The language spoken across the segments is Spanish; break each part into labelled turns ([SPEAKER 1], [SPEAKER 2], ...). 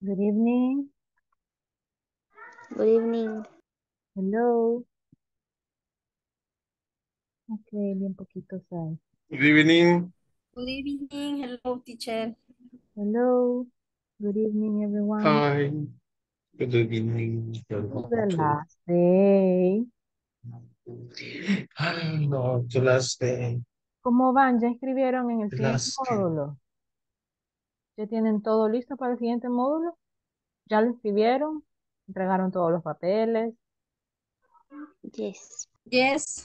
[SPEAKER 1] Good evening.
[SPEAKER 2] Good evening.
[SPEAKER 1] Hello. Ok, bien poquito hay.
[SPEAKER 3] Good evening.
[SPEAKER 4] Good evening. Hello, teacher.
[SPEAKER 1] Hello. Good evening, everyone.
[SPEAKER 3] Hi. Good evening.
[SPEAKER 1] This is the last day.
[SPEAKER 3] Ay, no, the last day.
[SPEAKER 1] ¿Cómo van? ¿Ya escribieron en el
[SPEAKER 3] The
[SPEAKER 1] siguiente
[SPEAKER 3] last day.
[SPEAKER 1] módulo? ¿Ya tienen todo listo para el siguiente módulo? ¿Ya lo escribieron? ¿Entregaron todos los papeles?
[SPEAKER 2] Yes.
[SPEAKER 4] Yes.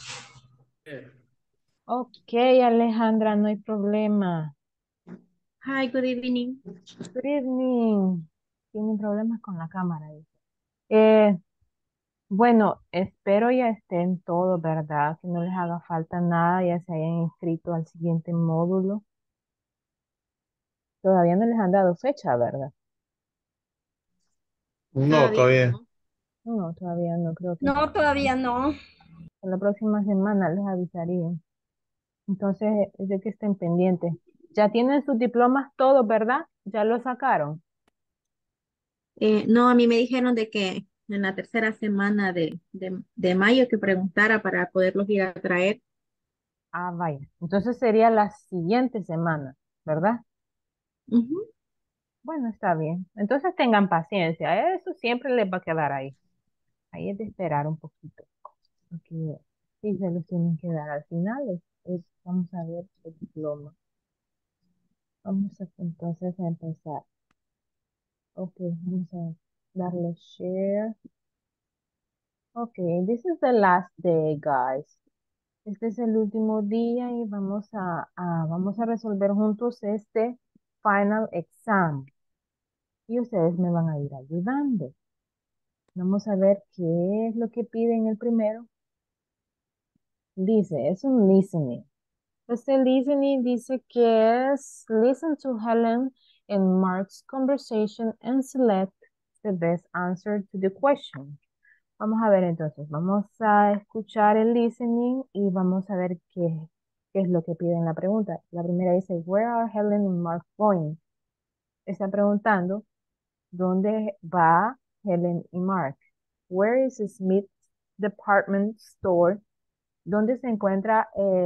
[SPEAKER 1] Ok, Alejandra, no hay problema.
[SPEAKER 2] Hi, good evening.
[SPEAKER 1] Good evening. Tienen problemas con la cámara, dice. Eh, Bueno, espero ya estén todos, ¿verdad? Que no les haga falta nada, ya se hayan inscrito al siguiente módulo. Todavía no les han dado fecha, ¿verdad?
[SPEAKER 3] No, todavía.
[SPEAKER 1] No, todavía no, creo que
[SPEAKER 4] No, todavía no.
[SPEAKER 1] la próxima semana les avisarían. Entonces, es de que estén pendientes. Ya tienen sus diplomas todos, ¿verdad? Ya los sacaron.
[SPEAKER 5] No, a mí me dijeron de que en la tercera semana de mayo que preguntara para poderlos ir a traer.
[SPEAKER 1] Ah, vaya. Entonces sería la siguiente semana, ¿verdad?
[SPEAKER 5] Ujú.
[SPEAKER 1] Bueno, está bien. Entonces tengan paciencia. Eso siempre les va a quedar ahí. Ahí es de esperar un poquito. Porque sí se los tienen que dar al final. Vamos a ver el diploma. Vamos a entonces a empezar. Ok, vamos a darle share. Ok, this is the last day, guys. Este es el último día y vamos a resolver juntos este final exam. Y ustedes me van a ir ayudando. Vamos a ver qué es lo que pide en el primero. Dice, es un listening. Este listening dice que es listen to Helen and Mark's conversation and select the best answer to the question. Vamos a ver entonces, vamos a escuchar el listening y vamos a ver qué es lo que pide en la pregunta. La primera dice, Where are Helen and Mark going? Está preguntando, ¿dónde va Helen y Mark? Where is Smith's department store? ¿Dónde se encuentra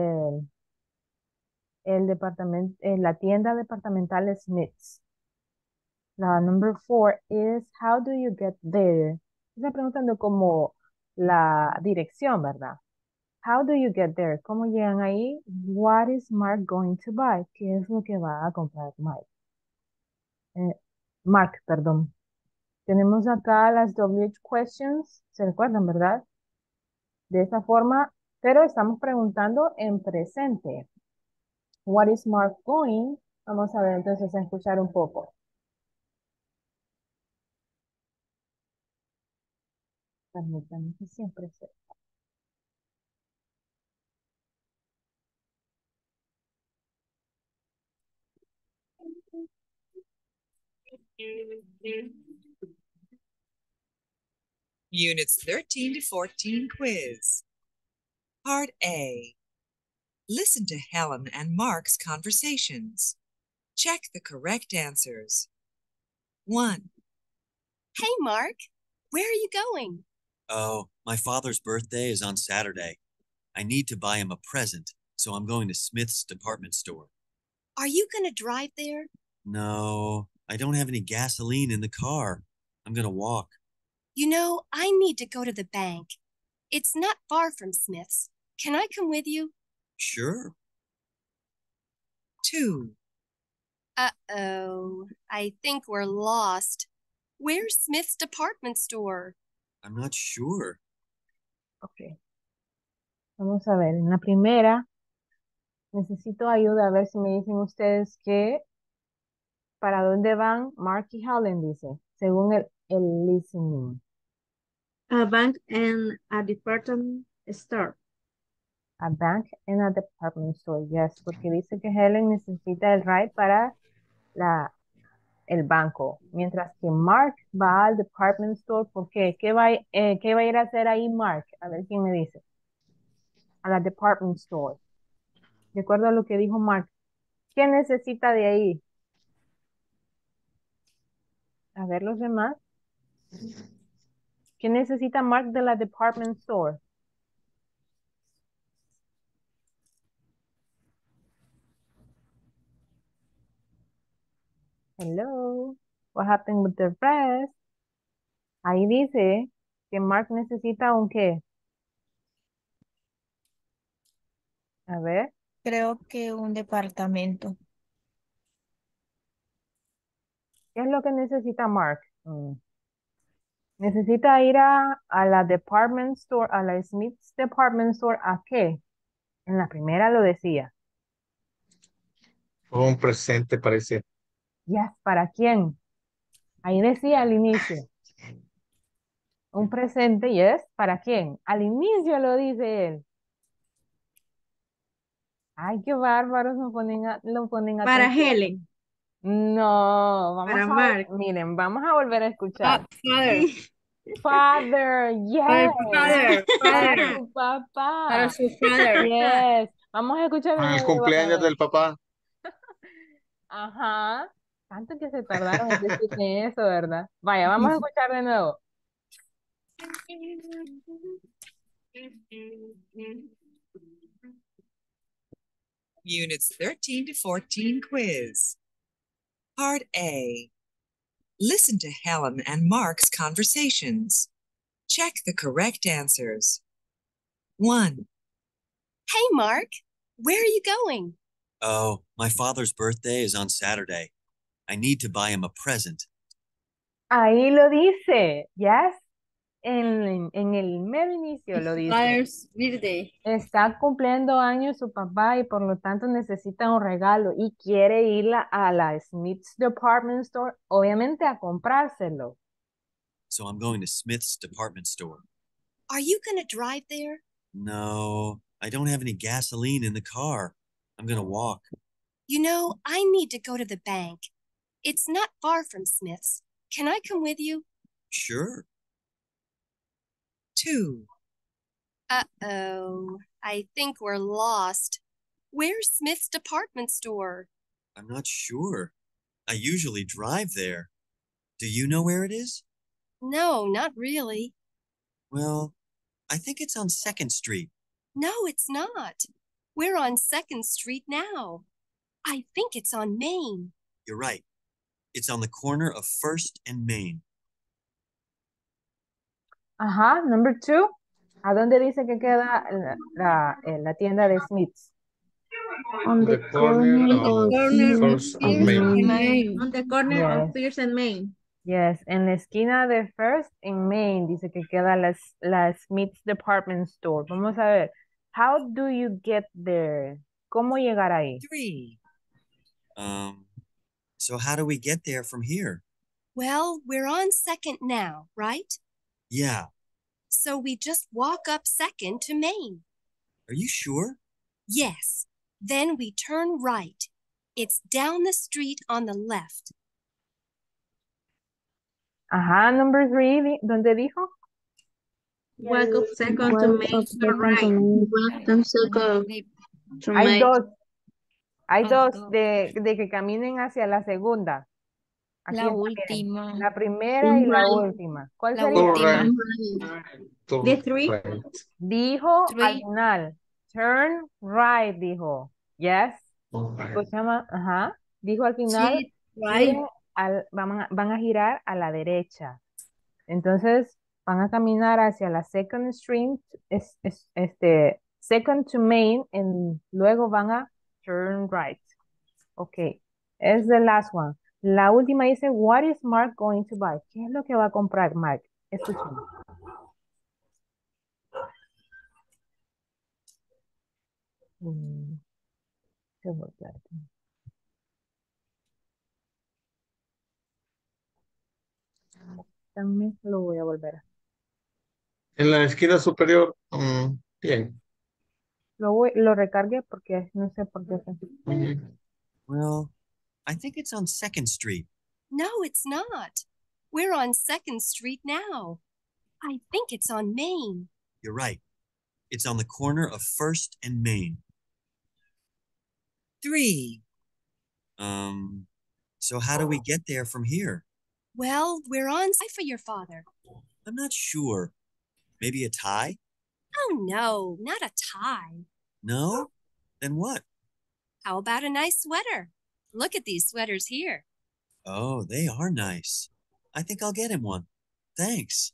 [SPEAKER 1] el departamento, la tienda departamental Smith's? La number 4 is how do you get there? Está preguntando como la dirección, ¿verdad? How do you get there? ¿Cómo llegan ahí? What is Mark going to buy? ¿Qué es lo que va a comprar Mike? Mark, perdón. Tenemos acá las WH questions, ¿se recuerdan, verdad? De esta forma, pero estamos preguntando en presente. What is Mark going? Vamos a ver entonces a escuchar un poco. Permítanme que siempre se...
[SPEAKER 6] Units 13 to 14 quiz. Part A. Listen to Helen and Mark's conversations. Check the correct answers. 1.
[SPEAKER 7] Hey, Mark, where are you going?
[SPEAKER 8] Oh, my father's birthday is on Saturday. I need to buy him a present, so I'm going to Smith's department store.
[SPEAKER 7] Are you going to drive there?
[SPEAKER 8] No, I don't have any gasoline in the car. I'm going to walk.
[SPEAKER 7] You know, I need to go to the bank. It's not far from Smith's. Can I come with you?
[SPEAKER 8] Sure.
[SPEAKER 6] 2.
[SPEAKER 7] Uh-oh, I think we're lost. Where's Smith's department store?
[SPEAKER 8] I'm not sure.
[SPEAKER 1] Ok, vamos a ver. En la primera, necesito ayuda a ver si me dicen ustedes que para dónde van Mark y Helen, dice, según el listening.
[SPEAKER 5] A bank and a department store.
[SPEAKER 1] A bank and a department store, yes, porque dice que Helen necesita el ride para el banco, mientras que Mark va al department store, ¿por qué? ¿Qué va a ir a hacer ahí Mark? A ver quién me dice. A la department store. De acuerdo a lo que dijo Mark, ¿qué necesita de ahí? A ver los demás. ¿Qué necesita Mark de la department store? Hello. What happened with the rest? Ahí dice que Mark necesita un qué. A ver.
[SPEAKER 2] Creo que un departamento.
[SPEAKER 1] ¿Qué es lo que necesita Mark? Necesita ir a la department store, a la Smith's Department Store, ¿a qué? En la primera lo decía.
[SPEAKER 3] Un presente parece.
[SPEAKER 1] Yes, ¿para quién? Ahí decía al inicio. Un presente, yes, ¿para quién? Al inicio lo dice él. Ay, qué bárbaros lo ponen a
[SPEAKER 5] Para
[SPEAKER 1] atención.
[SPEAKER 5] Helen.
[SPEAKER 1] No, vamos
[SPEAKER 5] Para
[SPEAKER 1] a
[SPEAKER 5] Mark.
[SPEAKER 1] miren, vamos a volver a escuchar.
[SPEAKER 4] Father.
[SPEAKER 1] Father, yes.
[SPEAKER 4] Father.
[SPEAKER 1] Para
[SPEAKER 4] Father.
[SPEAKER 1] su papá.
[SPEAKER 4] Para su father.
[SPEAKER 1] Yes. Vamos a escuchar de
[SPEAKER 3] Para el
[SPEAKER 1] nuevo, a
[SPEAKER 3] cumpleaños
[SPEAKER 1] ver.
[SPEAKER 3] del papá.
[SPEAKER 1] Ajá. Tanto que se tardaron en decirme eso, ¿verdad? Vaya, vamos a escuchar de nuevo.
[SPEAKER 6] Units 13 to 14 quiz. Part A. Listen to Helen and Mark's conversations. Check the correct answers. 1.
[SPEAKER 7] Hey, Mark, where are you going?
[SPEAKER 8] Oh, my father's birthday is on Saturday. I need to buy him a present.
[SPEAKER 1] Ahí lo dice, yes. En el mero inicio lo dice.
[SPEAKER 4] Father's birthday.
[SPEAKER 1] Está cumpliendo años su papá y por lo tanto necesita un regalo y quiere ir a la Smith's Department Store, obviamente a comprárselo.
[SPEAKER 8] So I'm going to Smith's department store.
[SPEAKER 7] Are you going to drive there?
[SPEAKER 8] No, I don't have any gasoline in the car. I'm going to walk.
[SPEAKER 7] You know, I need to go to the bank. It's not far from Smith's. Can I come with you?
[SPEAKER 8] Sure.
[SPEAKER 6] 2.
[SPEAKER 7] Uh-oh, I think we're lost. Where's Smith's department store?
[SPEAKER 8] I'm not sure. I usually drive there. Do you know where it is?
[SPEAKER 7] No, not really.
[SPEAKER 8] Well, I think it's on 2nd Street.
[SPEAKER 7] No, it's not. We're on 2nd Street now. I think it's on Main.
[SPEAKER 8] You're right. It's on the corner of 1st and Main.
[SPEAKER 1] Ajá, number 2. ¿A dónde dice que queda la tienda de Smith's?
[SPEAKER 2] On
[SPEAKER 3] The
[SPEAKER 2] the
[SPEAKER 3] corner
[SPEAKER 2] corner
[SPEAKER 3] of
[SPEAKER 2] of
[SPEAKER 3] First and
[SPEAKER 2] Pierce
[SPEAKER 3] Main.
[SPEAKER 2] Main.
[SPEAKER 5] On the corner
[SPEAKER 1] Yes.
[SPEAKER 5] of Pierce and Main.
[SPEAKER 1] Yes, en la esquina de First en Main dice que queda la Smith's Department Store. Vamos a ver. How do you get there? ¿Cómo llegar ahí?
[SPEAKER 6] 3.
[SPEAKER 8] So how do we get there from here?
[SPEAKER 7] Well, we're on 2nd now, right?
[SPEAKER 8] Yeah.
[SPEAKER 7] So we just walk up 2nd to Main.
[SPEAKER 8] Are you sure?
[SPEAKER 7] Yes. Then we turn right. It's down the street on the left.
[SPEAKER 1] Ajá, number 3, ¿dónde dijo?
[SPEAKER 5] Walk up 2nd to Main. Turn right.
[SPEAKER 1] Hay dos. Hay
[SPEAKER 2] Hay
[SPEAKER 1] dos
[SPEAKER 2] dos.
[SPEAKER 1] de que caminen hacia la segunda. Aquí
[SPEAKER 2] La
[SPEAKER 1] está bien.
[SPEAKER 2] última.
[SPEAKER 1] La primera y la última. ¿Cuál
[SPEAKER 2] La
[SPEAKER 1] sería?
[SPEAKER 2] última.
[SPEAKER 3] Turn
[SPEAKER 5] The 3.
[SPEAKER 3] right.
[SPEAKER 1] Dijo al
[SPEAKER 2] Three.
[SPEAKER 1] final. Turn right, dijo. Yes.
[SPEAKER 3] Right.
[SPEAKER 1] Escuchamos, ajá. Dijo al final.
[SPEAKER 4] Sí, right.
[SPEAKER 1] giren van a girar a la derecha. Entonces, van a caminar hacia la Second Street, Second to Main, y luego van a turn right. Ok, es the last one. La última dice, what is Mark going to buy? ¿Qué es lo que va a comprar Mark? Escuchemos. Qué voltear. También lo voy a volver.
[SPEAKER 3] En la esquina superior. Bien.
[SPEAKER 1] Lo recargué porque no sé por qué.
[SPEAKER 8] Well, I think it's on 2nd Street.
[SPEAKER 7] No, it's not. We're on 2nd Street now. I think it's on Main.
[SPEAKER 8] You're right. It's on the corner of 1st and Main.
[SPEAKER 6] 3.
[SPEAKER 8] So how do we get there from here?
[SPEAKER 7] Well, we're on site for your father.
[SPEAKER 8] I'm not sure. Maybe a tie?
[SPEAKER 7] Oh, no, not a tie.
[SPEAKER 8] No? Then what?
[SPEAKER 7] How about a nice sweater? Look at these sweaters here.
[SPEAKER 8] Oh, they are nice. I think I'll get him one. Thanks.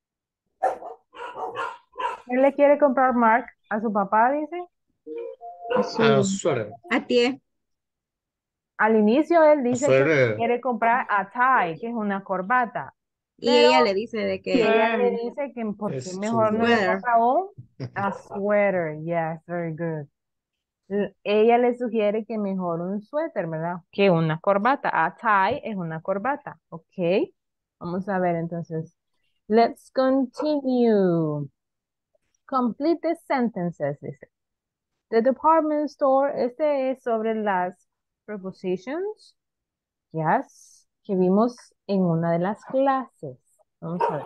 [SPEAKER 1] ¿Qué le quiere comprar Mark a su papá, dice?
[SPEAKER 3] A sweater.
[SPEAKER 5] A ti.
[SPEAKER 1] Al inicio él dice que
[SPEAKER 3] Sweater.
[SPEAKER 1] quiere comprar a tie, que es una corbata.
[SPEAKER 5] Y
[SPEAKER 1] Pero
[SPEAKER 5] ella le dice de
[SPEAKER 1] y
[SPEAKER 5] que
[SPEAKER 1] ella le dice que por qué
[SPEAKER 3] Es
[SPEAKER 1] mejor no le
[SPEAKER 5] sweater.
[SPEAKER 1] compra a sweater. Yes, very good. Ella le sugiere que mejor un suéter, ¿verdad? Que una corbata. A tie es una corbata. Ok. Vamos a ver entonces. Let's continue. Complete the sentences, dice. The department store, este es sobre las prepositions. Yes. Que vimos en una de las clases. Vamos a ver.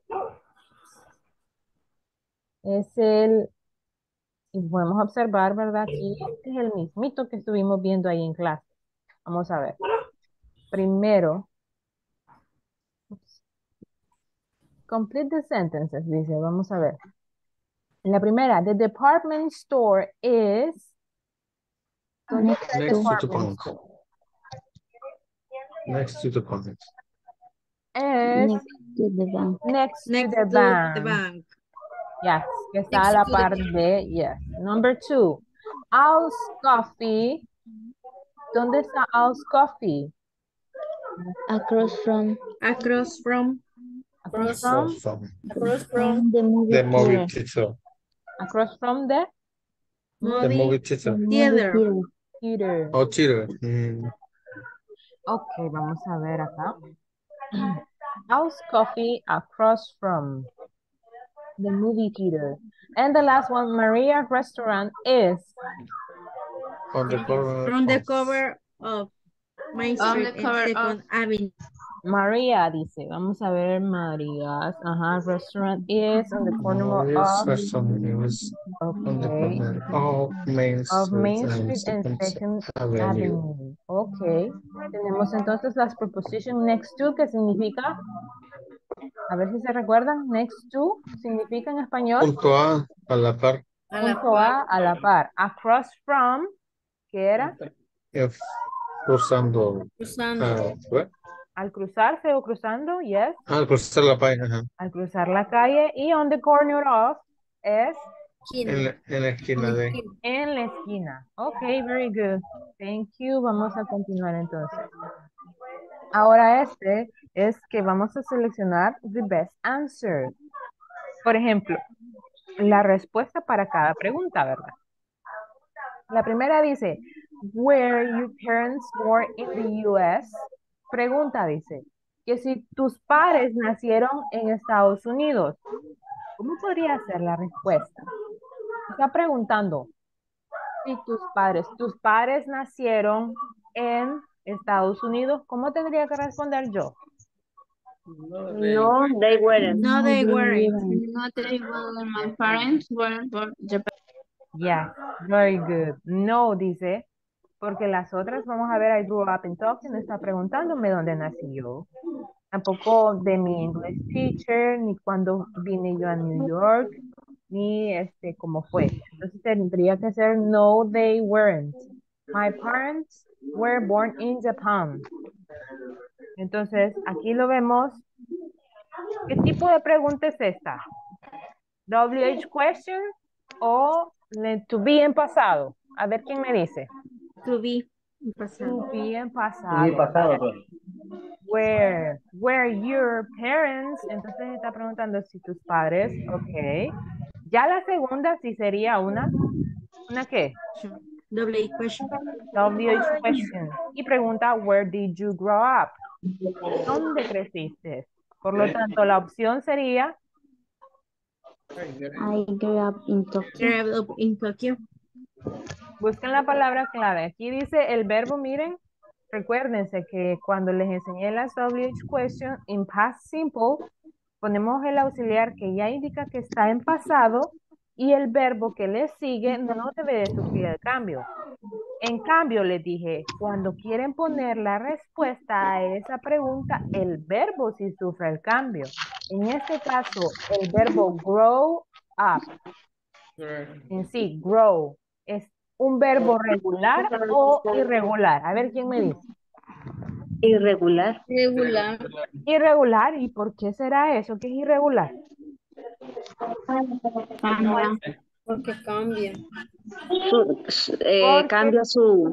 [SPEAKER 1] Es y podemos observar, ¿verdad? Aquí este es el mismito que estuvimos viendo ahí en clase. Vamos a ver. Primero, complete the sentences, dice, vamos a ver. La primera, the department store is... ¿Dónde está el
[SPEAKER 3] Next to the
[SPEAKER 1] department
[SPEAKER 3] pond.
[SPEAKER 1] store?
[SPEAKER 3] Next to the pond.
[SPEAKER 1] Es next to
[SPEAKER 5] Next
[SPEAKER 1] the
[SPEAKER 5] to
[SPEAKER 1] bank.
[SPEAKER 5] the bank.
[SPEAKER 1] Yes, que está
[SPEAKER 4] Next
[SPEAKER 1] a la
[SPEAKER 4] to the
[SPEAKER 1] par de, yes. Number 2, Al's Coffee. ¿Dónde está Al's Coffee?
[SPEAKER 2] Across from
[SPEAKER 5] Across from
[SPEAKER 1] Across from?
[SPEAKER 4] Across from
[SPEAKER 2] the movie
[SPEAKER 3] The movie
[SPEAKER 2] theater.
[SPEAKER 3] theater.
[SPEAKER 1] Across from the
[SPEAKER 3] The movie
[SPEAKER 5] movie
[SPEAKER 3] theater.
[SPEAKER 5] theater.
[SPEAKER 1] theater.
[SPEAKER 3] Oh, theater. Mm.
[SPEAKER 1] Ok, vamos a ver acá. House coffee across from the movie theater. And the last one, Maria restaurant is
[SPEAKER 3] On the corner.
[SPEAKER 5] From the
[SPEAKER 3] of-
[SPEAKER 5] cover of Main
[SPEAKER 2] On
[SPEAKER 5] Street
[SPEAKER 2] the
[SPEAKER 5] and
[SPEAKER 2] cover
[SPEAKER 5] Second Avenue.
[SPEAKER 1] Maria, dice. Vamos a ver Maria's. Ajá, restaurant is on the corner
[SPEAKER 3] Maria's
[SPEAKER 1] of,
[SPEAKER 3] restaurant is on the
[SPEAKER 1] okay,
[SPEAKER 3] corner of Main
[SPEAKER 1] of
[SPEAKER 3] Street
[SPEAKER 1] Main
[SPEAKER 3] and
[SPEAKER 1] Street and
[SPEAKER 3] Second
[SPEAKER 1] Second
[SPEAKER 3] Avenue.
[SPEAKER 1] Avenue. Ok. Tenemos entonces las preposition next to, que significa, a ver si se recuerdan, next to significa en español.
[SPEAKER 3] Junto a la par.
[SPEAKER 4] a la
[SPEAKER 1] Junto a la par. Across from, ¿qué era?
[SPEAKER 3] If cruzando.
[SPEAKER 4] cruzando.
[SPEAKER 3] ¿What?
[SPEAKER 1] Al cruzarse o cruzando, yes.
[SPEAKER 3] Al cruzar la página. Ajá.
[SPEAKER 1] Al cruzar la calle. Y on the corner of es
[SPEAKER 3] En la esquina de.
[SPEAKER 1] en la esquina. Ok, very good. Thank you. Vamos a continuar entonces. Ahora este es que vamos a seleccionar the best answer. Por ejemplo, la respuesta para cada pregunta, ¿verdad? La primera dice, were your parents born in the US? Pregunta dice, que si tus padres nacieron en Estados Unidos, ¿cómo podría ser la respuesta? Está preguntando, si tus padres nacieron en Estados Unidos, ¿cómo tendría que responder yo?
[SPEAKER 4] No, they weren't.
[SPEAKER 5] No, they weren't.
[SPEAKER 2] Not they were my parents were born Japan.
[SPEAKER 1] Yeah, very good. No, dice, porque las otras, vamos a ver, I grew up in Tokyo, no está preguntándome dónde nací yo. Tampoco de mi English teacher, ni cuando vine yo a New York, ni cómo fue. Entonces tendría que ser no, they weren't. My parents were born in Japan. Entonces, aquí lo vemos. ¿Qué tipo de pregunta es esta? WH question o to be en pasado. A ver quién me dice.
[SPEAKER 5] To be. Pasado.
[SPEAKER 1] To be en pasado. Were your parents? Entonces está preguntando si tus padres. Ok. Ya la segunda sí sería ¿una qué?
[SPEAKER 5] Double question.
[SPEAKER 1] WH question. Y pregunta, where did you grow up? ¿Dónde creciste? Por lo tanto, la opción sería
[SPEAKER 2] I grew up in Tokyo.
[SPEAKER 5] Grew up in Tokyo.
[SPEAKER 1] busquen la palabra clave. Aquí dice el verbo, miren, recuérdense que cuando les enseñé las WH question in past simple, ponemos el auxiliar que ya indica que está en pasado y el verbo que le sigue no debe de sufrir el cambio. En cambio, les dije, cuando quieren poner la respuesta a esa pregunta, el verbo sí sufre el cambio. En este caso, el verbo grow up, en sí, grow, ¿es un verbo regular o irregular? A ver, ¿quién me dice?
[SPEAKER 9] Irregular.
[SPEAKER 2] Regular.
[SPEAKER 1] Irregular, ¿y por qué será eso que es irregular?
[SPEAKER 2] Cambia. Porque cambia.
[SPEAKER 1] Porque
[SPEAKER 9] Cambia su...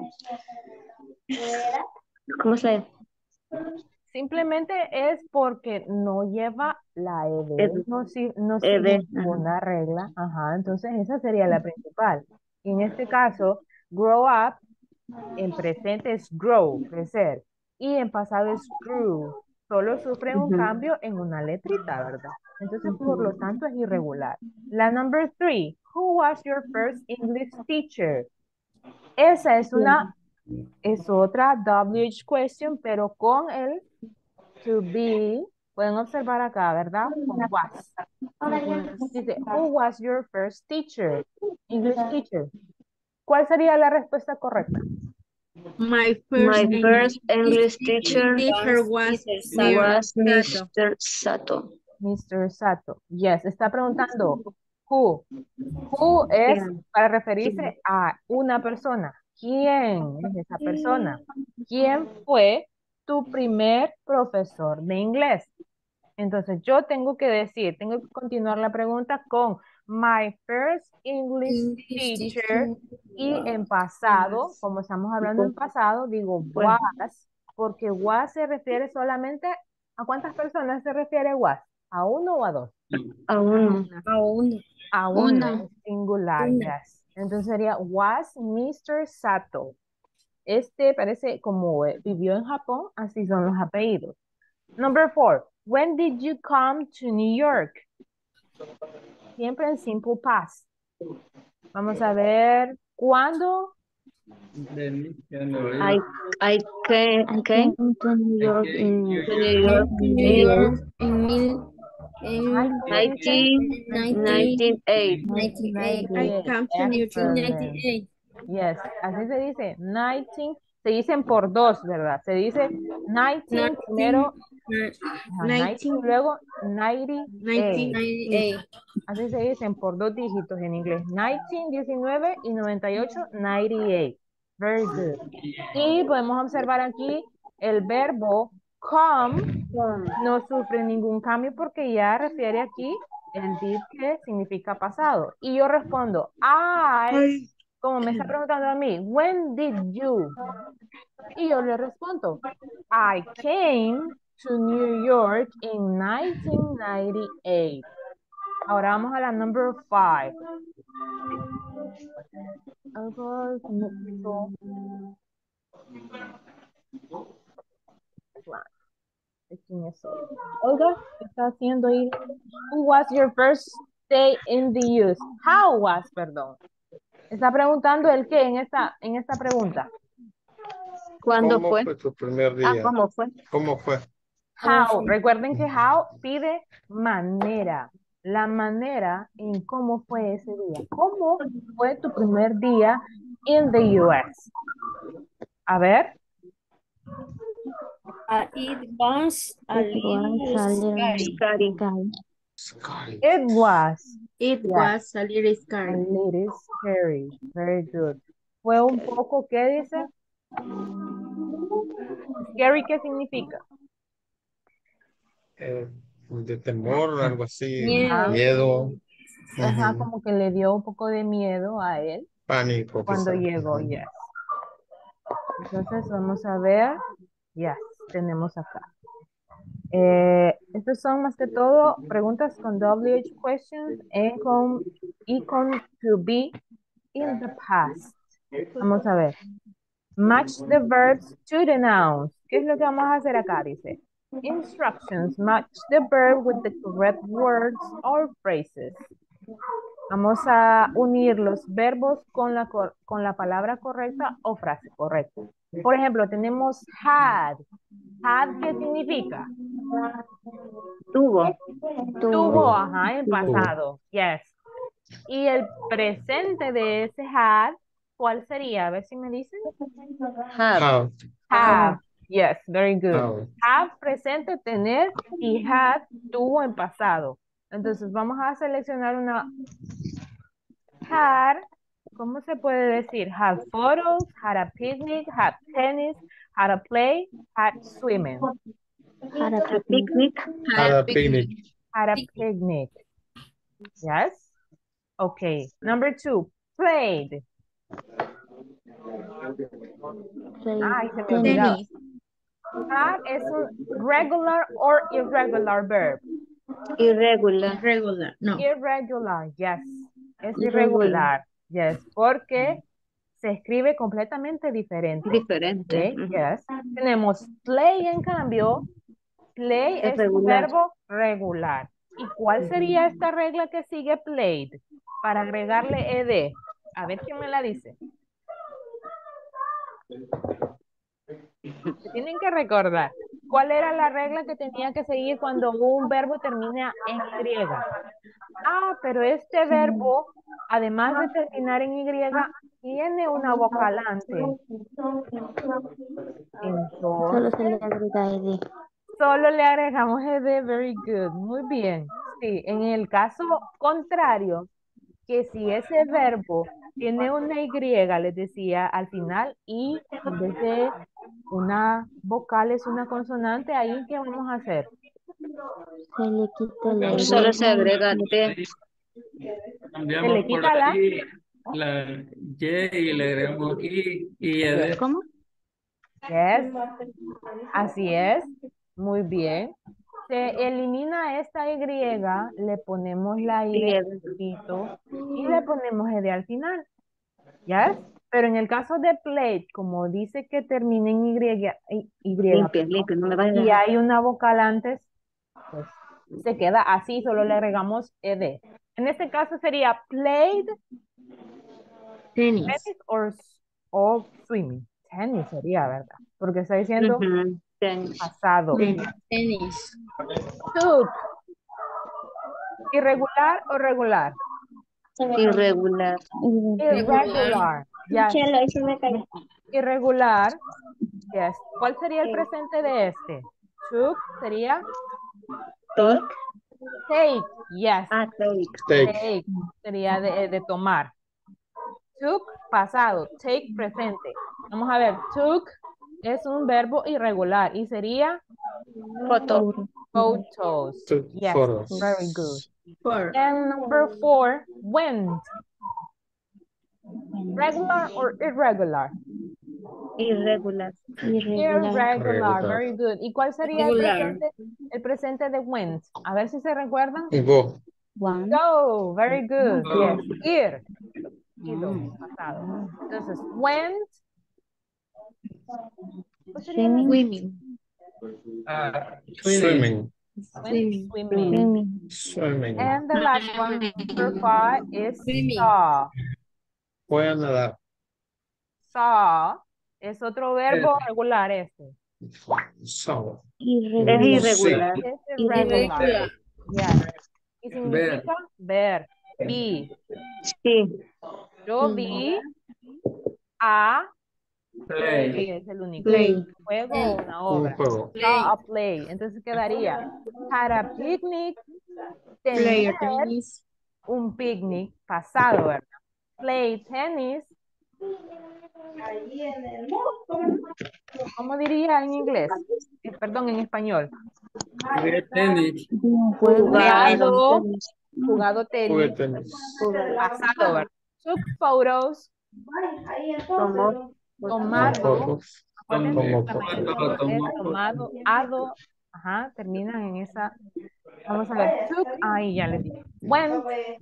[SPEAKER 9] ¿Cómo se llama?
[SPEAKER 1] simplemente es porque no lleva la ed, no sigue
[SPEAKER 9] Ed,
[SPEAKER 1] ninguna regla. Ajá, entonces esa sería la principal. Y en este caso, grow up, en presente es grow, crecer, y en pasado es grew. Solo sufre un cambio en una letrita, ¿verdad? Entonces, por lo tanto, es irregular. La number 3, who was your first English teacher? Esa es otra WH question, pero con el to be, pueden observar acá, ¿verdad? Con was. Dice, who was your first teacher? English teacher. ¿Cuál sería la respuesta correcta?
[SPEAKER 5] My first
[SPEAKER 9] English teacher
[SPEAKER 5] was
[SPEAKER 9] Mr. Sato.
[SPEAKER 1] Mr. Sato. Yes, está preguntando who. Who es para referirse a una persona. ¿Quién es esa persona? ¿Quién fue tu primer profesor de inglés? Entonces yo tengo que continuar la pregunta con my first English teacher y en pasado, como estamos hablando en pasado, digo was, porque was se refiere solamente, ¿a cuántas personas se refiere was? ¿A uno o a dos?
[SPEAKER 9] A uno.
[SPEAKER 2] A uno.
[SPEAKER 1] A uno, singular, yes. Entonces sería was Mr. Sato. Este parece como vivió en Japón, así son los apellidos. Number 4, when did you come to New York? Siempre en simple past. Vamos a ver, ¿cuándo?
[SPEAKER 9] I came to New York in 1998.
[SPEAKER 5] I come to New York.
[SPEAKER 2] 1998.
[SPEAKER 1] Yes, así se dice, 19, se dicen por dos, ¿verdad? Se dice 19 primero, 19 y luego 98.
[SPEAKER 2] 1998.
[SPEAKER 1] Así se dicen por dos dígitos en inglés. 19, 19 y 98, 98. Very good. Y podemos observar aquí el verbo come no sufre ningún cambio porque ya refiere aquí el did que significa pasado. Y yo respondo, como me está preguntando a mí, when did you? Y yo le respondo, I came to New York in 1998. Ahora vamos a la number 5. Olga, ¿qué está haciendo ahí? Who was your first day in the US? How was, perdón. Está preguntando el qué en esta pregunta.
[SPEAKER 9] ¿Cuándo
[SPEAKER 3] ¿Cómo
[SPEAKER 9] fue?
[SPEAKER 3] fue tu primer día?
[SPEAKER 9] ¿Cómo fue?
[SPEAKER 3] ¿Cómo fue?
[SPEAKER 1] How. Recuerden que how pide manera. La manera en cómo fue ese día. ¿Cómo fue tu primer día in the US? A ver.
[SPEAKER 2] It was a little scary.
[SPEAKER 3] Scary.
[SPEAKER 1] It was.
[SPEAKER 5] It was a little scary.
[SPEAKER 1] A little scary. Very good. Fue un poco, ¿qué dice? Scary, ¿qué significa?
[SPEAKER 3] De temor, algo así,
[SPEAKER 2] Miedo.
[SPEAKER 3] miedo,
[SPEAKER 1] Ajá, como que le dio un poco de miedo a él
[SPEAKER 3] pánico.
[SPEAKER 1] cuando
[SPEAKER 3] quizá.
[SPEAKER 1] llegó, yes. Entonces vamos a ver, yes, tenemos acá. Estos son más que todo preguntas con WH questions y con to be in the past. Vamos a ver. Match the verbs to the nouns. ¿Qué es lo que vamos a hacer acá? Dice. Instructions. Match the verb with the correct words or phrases. Vamos a unir los verbos con la palabra correcta o frase correcta. Por ejemplo, tenemos had. Had, ¿qué significa? Tuvo, ajá, en pasado. Yes. Y el presente de ese had ¿cuál sería? A ver si me dicen.
[SPEAKER 4] Have.
[SPEAKER 3] Have.
[SPEAKER 1] Have. Yes, very good.
[SPEAKER 3] Have.
[SPEAKER 1] Have presente, tener, y had tuvo en pasado. Entonces vamos a seleccionar una had. ¿Cómo se puede decir? Had photos, had a picnic, had tennis, had a play, had swimming.
[SPEAKER 9] Had a picnic.
[SPEAKER 3] Had a picnic.
[SPEAKER 1] Had a picnic. Yes. Okay. Number 2. Played. Ay, se me olvidaba.
[SPEAKER 5] Tenis.
[SPEAKER 1] Had es un regular or irregular verb.
[SPEAKER 9] Irregular.
[SPEAKER 5] Regular. No.
[SPEAKER 1] Irregular, yes. Es
[SPEAKER 9] Irregular.
[SPEAKER 1] irregular, yes. Porque se escribe completamente diferente.
[SPEAKER 9] Diferente.
[SPEAKER 1] Okay, yes. Tenemos play, en cambio. Play es un
[SPEAKER 9] Regular.
[SPEAKER 1] verbo regular. ¿Y cuál sería esta regla que sigue played? Para agregarle ed. A ver quién me la dice. Se tienen que recordar. ¿Cuál era la regla que tenía que seguir cuando un verbo termina en Y? Ah, pero este verbo, además de terminar en Y, tiene una vocalante.
[SPEAKER 9] Solo se le
[SPEAKER 1] Entonces,
[SPEAKER 9] agrega ed.
[SPEAKER 1] solo le agregamos ed. Very good. Muy bien. Sí, en el caso contrario, que si ese verbo tiene una Y, les decía al final, y en vez de una vocal es una consonante, ahí ¿qué vamos a hacer?
[SPEAKER 9] Se le quita la ed.
[SPEAKER 4] Solo se agrega T.
[SPEAKER 1] Se
[SPEAKER 10] Cambiamos
[SPEAKER 1] le
[SPEAKER 10] por
[SPEAKER 1] quita la...
[SPEAKER 10] aquí la Y y le agregamos I y ED.
[SPEAKER 9] ¿Cómo?
[SPEAKER 1] Yes. Así es. Muy bien. Se elimina esta Y, le ponemos la I
[SPEAKER 9] Y
[SPEAKER 1] de
[SPEAKER 9] ed.
[SPEAKER 1] chiquito y le ponemos ed al final. ¿Ya? Pero en el caso de plate, como dice que termina en
[SPEAKER 9] Limpia, limpia, no me vayas a
[SPEAKER 1] y
[SPEAKER 9] dejar.
[SPEAKER 1] hay una vocal antes, pues se queda así, solo le agregamos ed. En este caso sería played,
[SPEAKER 5] Tenis.
[SPEAKER 1] tennis or swimming. Tennis sería, ¿verdad? Porque está diciendo
[SPEAKER 9] Ujú. Tenis.
[SPEAKER 1] pasado.
[SPEAKER 5] Tenis.
[SPEAKER 1] Took. ¿Irregular o regular?
[SPEAKER 9] Irregular.
[SPEAKER 1] Irregular. Yes.
[SPEAKER 9] Chelo, ahí se me cayó.
[SPEAKER 1] Irregular. Yes. ¿Cuál sería el presente de este? Took sería
[SPEAKER 9] Take.
[SPEAKER 1] take. Yes.
[SPEAKER 9] Ah, take.
[SPEAKER 3] Take.
[SPEAKER 1] Take sería de tomar. Took, pasado. Take, presente. Vamos a ver. Took es un verbo irregular y sería
[SPEAKER 9] Foto.
[SPEAKER 1] photos.
[SPEAKER 3] Took
[SPEAKER 1] Yes.
[SPEAKER 3] photos.
[SPEAKER 1] Very good.
[SPEAKER 5] For.
[SPEAKER 1] And number 4, went. Regular or irregular?
[SPEAKER 9] Irregular.
[SPEAKER 1] Irregular. Very good. ¿Y cuál sería
[SPEAKER 5] Regular.
[SPEAKER 1] el presente de went? A ver si se recuerdan.
[SPEAKER 3] Go.
[SPEAKER 9] One.
[SPEAKER 1] Go. Very good.
[SPEAKER 10] Go.
[SPEAKER 1] Yes. Ir. Ido, pasado. Entonces, went. ¿Cuál sería el
[SPEAKER 5] Swimming.
[SPEAKER 3] Swimming.
[SPEAKER 1] went? Swimming.
[SPEAKER 9] Swimming.
[SPEAKER 3] Swimming.
[SPEAKER 1] And the last one, number 5, is saw.
[SPEAKER 3] Voy a nadar.
[SPEAKER 1] Saw es otro verbo regular este.
[SPEAKER 3] So.
[SPEAKER 9] Es irregular.
[SPEAKER 1] Es irregular. Yeah. Y
[SPEAKER 10] Ver.
[SPEAKER 1] significa ver. Vi.
[SPEAKER 9] Sí.
[SPEAKER 1] Yo vi a
[SPEAKER 10] Play.
[SPEAKER 1] sí, es el único.
[SPEAKER 5] Play.
[SPEAKER 1] Un juego o una
[SPEAKER 3] Un
[SPEAKER 1] obra.
[SPEAKER 3] juego.
[SPEAKER 1] Saw a play. Entonces quedaría had a picnic,
[SPEAKER 5] Player
[SPEAKER 1] tener
[SPEAKER 5] tennis.
[SPEAKER 1] un picnic pasado, ¿verdad? Play tennis. ¿Cómo diría en inglés? Perdón, en español.
[SPEAKER 10] Jugué tenis.
[SPEAKER 1] Jugado, jugado
[SPEAKER 3] Jugué
[SPEAKER 1] tenis,
[SPEAKER 3] tenis.
[SPEAKER 1] pasado, ¿verdad? Took photos,
[SPEAKER 9] Tomó.
[SPEAKER 1] tomado,
[SPEAKER 3] Fotos.
[SPEAKER 1] acuérdense
[SPEAKER 3] Tomó
[SPEAKER 1] que la
[SPEAKER 3] fotos.
[SPEAKER 1] mayoría es tomado, ado, ajá, terminan en esa. Vamos a ver, took, ahí ya les dije. Went,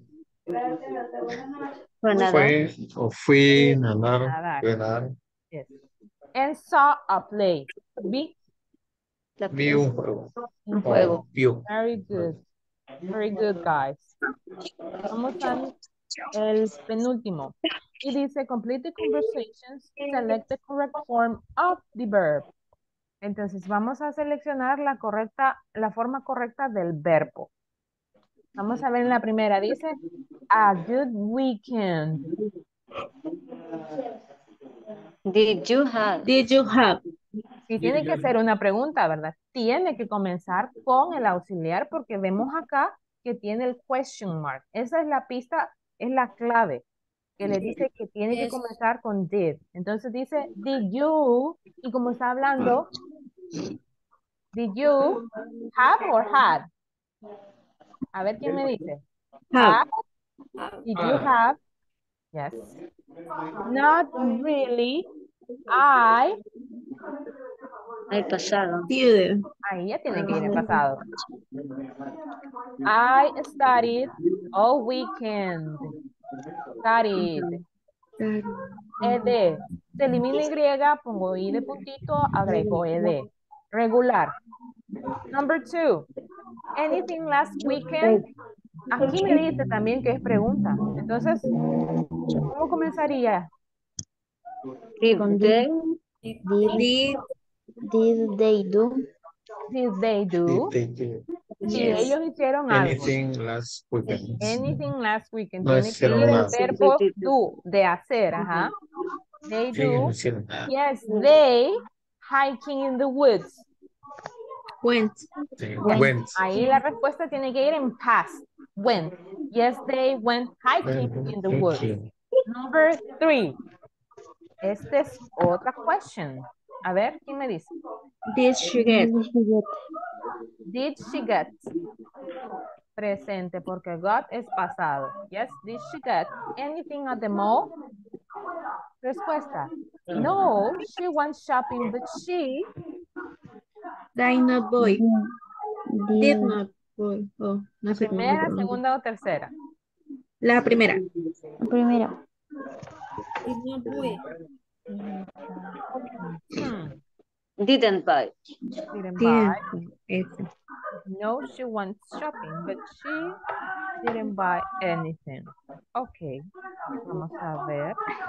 [SPEAKER 9] Fue nada.
[SPEAKER 3] Fue o fui nadar.
[SPEAKER 1] Nadar.
[SPEAKER 3] Fui a nadar.
[SPEAKER 1] yes. And saw a play. Vi,
[SPEAKER 3] Vi un juego.
[SPEAKER 1] un
[SPEAKER 3] O
[SPEAKER 1] juego.
[SPEAKER 3] vio.
[SPEAKER 1] Very good. Very good, guys. Vamos al penúltimo. Y dice, complete the conversations, select the correct form of the verb. Entonces, vamos a seleccionar la forma correcta del verbo. Vamos a ver en la primera. Dice, a good weekend.
[SPEAKER 4] Did you have?
[SPEAKER 5] Did you have?
[SPEAKER 1] Y tiene que ser una pregunta, ¿verdad? Tiene que comenzar con el auxiliar porque vemos acá que tiene el question mark. Esa es la pista, es la clave que le dice que tiene que comenzar con did. Entonces dice, did you, y como está hablando, did you have or had? A ver quién me dice.
[SPEAKER 5] Have.
[SPEAKER 1] Did you have? Yes. Not really.
[SPEAKER 4] El pasado.
[SPEAKER 5] Did.
[SPEAKER 1] Ahí ya tiene que ir en pasado. I studied all weekend. Studied. Ed. Se elimina Y, pongo I de puntito, agrego ed. Regular. Number 2. Anything last weekend? Aquí me dice también que es pregunta. Entonces, ¿cómo comenzaría?
[SPEAKER 4] Did they?
[SPEAKER 9] Did they do?
[SPEAKER 1] Did they do?
[SPEAKER 3] Did they do
[SPEAKER 1] Si ellos hicieron algo.
[SPEAKER 3] anything last weekend?
[SPEAKER 1] Anything last weekend.
[SPEAKER 3] No
[SPEAKER 1] Tiene que
[SPEAKER 3] hicieron
[SPEAKER 1] ir el
[SPEAKER 3] nada.
[SPEAKER 1] verbo do, de hacer, ajá. They
[SPEAKER 3] Ellos no
[SPEAKER 1] do.
[SPEAKER 3] hicieron nada.
[SPEAKER 1] Yes, they hiking in the woods.
[SPEAKER 5] Went.
[SPEAKER 3] Sí,
[SPEAKER 1] Yes.
[SPEAKER 3] went.
[SPEAKER 1] Ahí la respuesta tiene que ir en past. Went. Yes, they went hiking in the woods. Number 3. Esta es otra question. A ver, ¿quién me dice?
[SPEAKER 5] Did she get?
[SPEAKER 1] Did she get? Presente, porque got es pasado. Yes, did she get anything at the mall? Respuesta. No, she went shopping, but she...
[SPEAKER 5] Did not boy. Did not boy. Oh, no sé cómo se
[SPEAKER 1] Primera,
[SPEAKER 5] pronuncia.
[SPEAKER 1] segunda o tercera.
[SPEAKER 5] La primera.
[SPEAKER 9] Primero.
[SPEAKER 5] Did not boy.
[SPEAKER 4] Didn't buy.
[SPEAKER 1] Didn't buy.
[SPEAKER 5] Ese.
[SPEAKER 1] No, she went shopping, but she didn't buy anything. Ok, vamos a ver.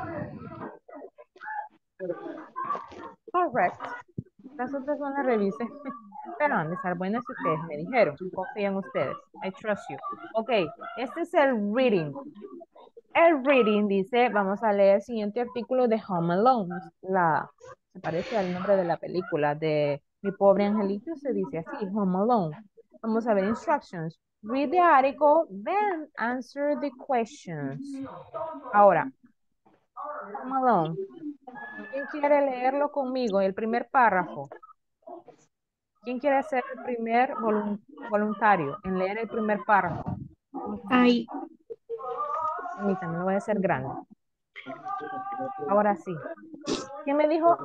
[SPEAKER 1] Correct. Las otras son las revisé. Pero han de estar buenas si ustedes me dijeron. Confío en ustedes. I trust you. Ok, este es el reading. El reading dice, vamos a leer el siguiente artículo de Home Alone. Se parece al nombre de la película de Mi Pobre Angelito, se dice así, Home Alone. Vamos a ver instructions. Read the article, then answer the questions. Ahora, Home Alone. ¿Quién quiere leerlo conmigo? El primer párrafo. ¿Quién quiere ser el primer voluntario en leer el primer párrafo?
[SPEAKER 5] Ay.
[SPEAKER 1] Permítame, lo voy a hacer grande. Ahora sí. ¿Quién me dijo?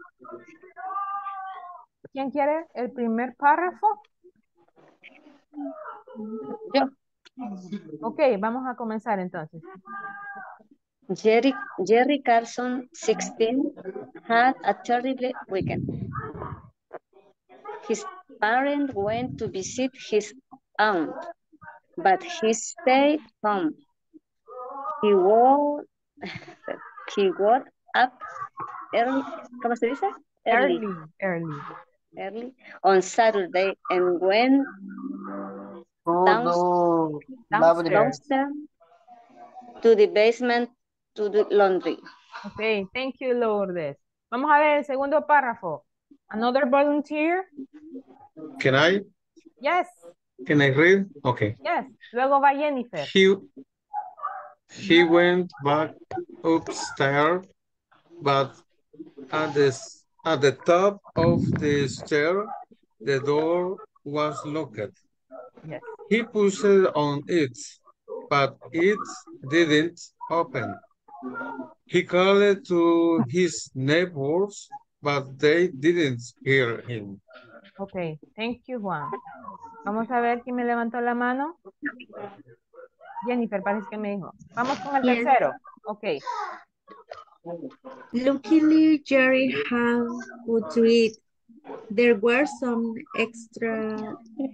[SPEAKER 1] ¿Quién quiere el primer párrafo?
[SPEAKER 4] Yo.
[SPEAKER 1] Ok, vamos a comenzar entonces.
[SPEAKER 4] Jerry Carlson, 16, had a terrible weekend. His parents went to visit his aunt, but he stayed home. He woke up early. ¿Cómo se dice? Early on Saturday and went downstairs to the basement to do laundry.
[SPEAKER 1] Ok, thank you, Lourdes. Vamos a ver el segundo párrafo. Another volunteer?
[SPEAKER 3] Can I?
[SPEAKER 1] Yes.
[SPEAKER 3] Can I read? Okay.
[SPEAKER 1] Yes. Luego va Jennifer.
[SPEAKER 3] He went back upstairs, but at the top of the stair, the door was locked.
[SPEAKER 1] Yes.
[SPEAKER 3] He pushed on it, but it didn't open. He called to his neighbors, but they didn't hear him.
[SPEAKER 1] Ok, thank you, Juan. Vamos a ver quién me levantó la mano. Jennifer, parece que me dijo. Vamos con el tercero. Ok.
[SPEAKER 5] Luckily, Jerry had food to eat. There were some extra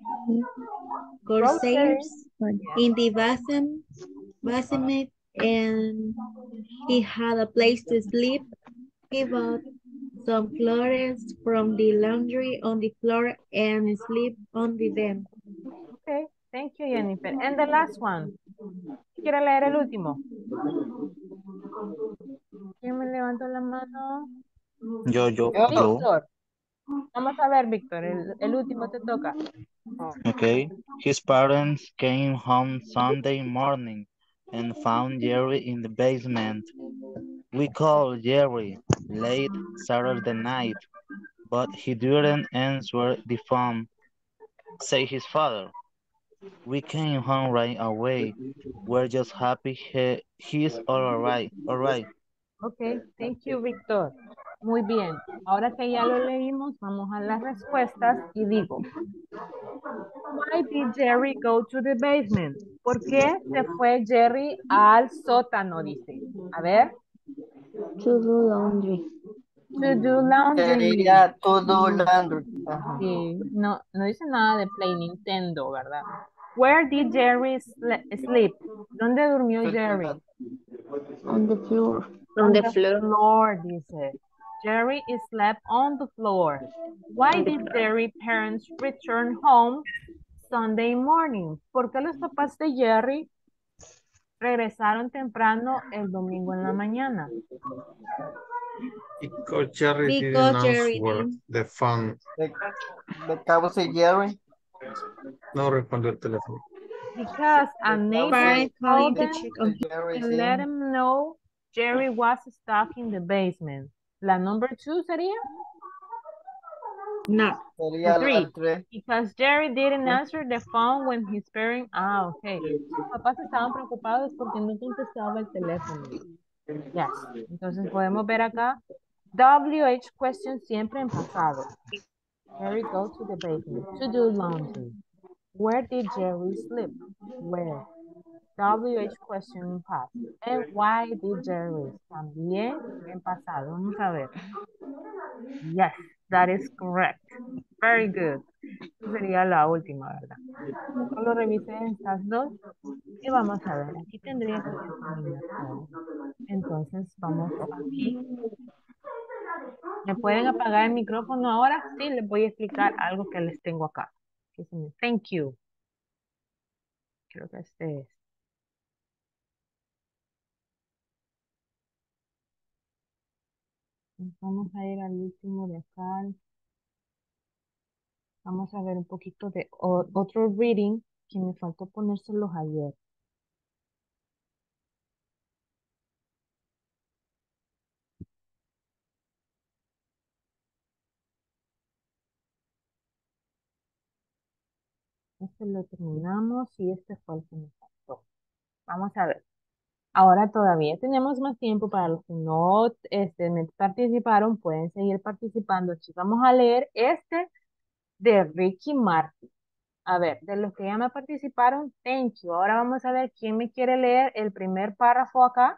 [SPEAKER 5] groceries in the basement, and he had a place to sleep. He bought some clothes from the laundry on the floor and sleep on the bed.
[SPEAKER 1] Okay, thank you, Jennifer. And the last one. ¿Quiere leer el último? ¿Quién me levantó la mano?
[SPEAKER 11] Yo.
[SPEAKER 1] Víctor. Vamos a ver, Víctor, el último te toca.
[SPEAKER 11] Okay. His parents came home Sunday morning and found Jerry in the basement. We called Jerry late Saturday night, but he didn't answer the phone, said his father. We came home right away. We're just happy he's all right. All right.
[SPEAKER 1] Ok, thank you, Víctor. Muy bien. Ahora que ya lo leímos, vamos a las respuestas y digo, why did Jerry go to the basement? ¿Por qué se fue Jerry al sótano? Dice. A ver.
[SPEAKER 9] To do laundry.
[SPEAKER 1] To do laundry.
[SPEAKER 12] Sería to do laundry. Ajá.
[SPEAKER 1] Sí, no dice nada de Play Nintendo, ¿verdad? Where did Jerry sleep? ¿Dónde durmió Jerry?
[SPEAKER 9] On the floor.
[SPEAKER 4] On the
[SPEAKER 1] floor.
[SPEAKER 4] floor.
[SPEAKER 1] Dice. Jerry slept on the floor. Why did Jerry's parents return home Sunday morning? ¿Por qué los papás de Jerry regresaron temprano el domingo en la mañana?
[SPEAKER 3] Because Jerry didn't
[SPEAKER 5] Because Jerry
[SPEAKER 3] answer
[SPEAKER 5] didn't.
[SPEAKER 3] the phone.
[SPEAKER 12] Because Jerry.
[SPEAKER 3] No respondió el teléfono.
[SPEAKER 1] Because a neighbor
[SPEAKER 5] Parent calling
[SPEAKER 1] called
[SPEAKER 5] to
[SPEAKER 1] them
[SPEAKER 5] check on him.
[SPEAKER 1] to let him know Jerry was stuck in the basement. La number 2 sería?
[SPEAKER 5] No.
[SPEAKER 12] Sería
[SPEAKER 1] The
[SPEAKER 12] la
[SPEAKER 1] 3.
[SPEAKER 12] 3.
[SPEAKER 1] Because Jerry didn't answer the phone when his parents... ok. Sus papás estaban preocupados porque no contestaba el teléfono. Yes. Entonces podemos ver acá WH question siempre en pasado. Jerry go to the basement to do laundry. Where did Jerry sleep? Where? WH question in past. And why did Jerry? También en pasado. Vamos a ver. Yes, that is correct. Very good. Esa sería la última, ¿verdad? Solo revisé estas dos y vamos a ver. Aquí tendría que terminar todo. Entonces vamos aquí. ¿Me pueden apagar el micrófono ahora? Sí, les voy a explicar algo que les tengo acá. Thank you. Creo que este es. Vamos a ir al último de acá. Vamos a ver un poquito de otro reading que me faltó ponérselos ayer. Este lo terminamos y este fue el que me faltó. Vamos a ver. Ahora todavía tenemos más tiempo para los que no me participaron, pueden seguir participando. Aquí vamos a leer este de Ricky Martin. A ver, de los que ya me participaron, thank you. Ahora vamos a ver quién me quiere leer el primer párrafo acá.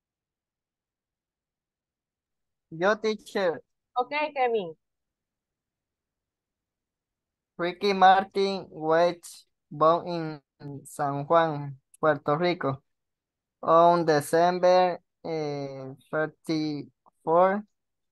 [SPEAKER 12] Yo, teacher.
[SPEAKER 1] Ok, Kevin.
[SPEAKER 12] Ricky Martin was born in San Juan, Puerto Rico, on December 34,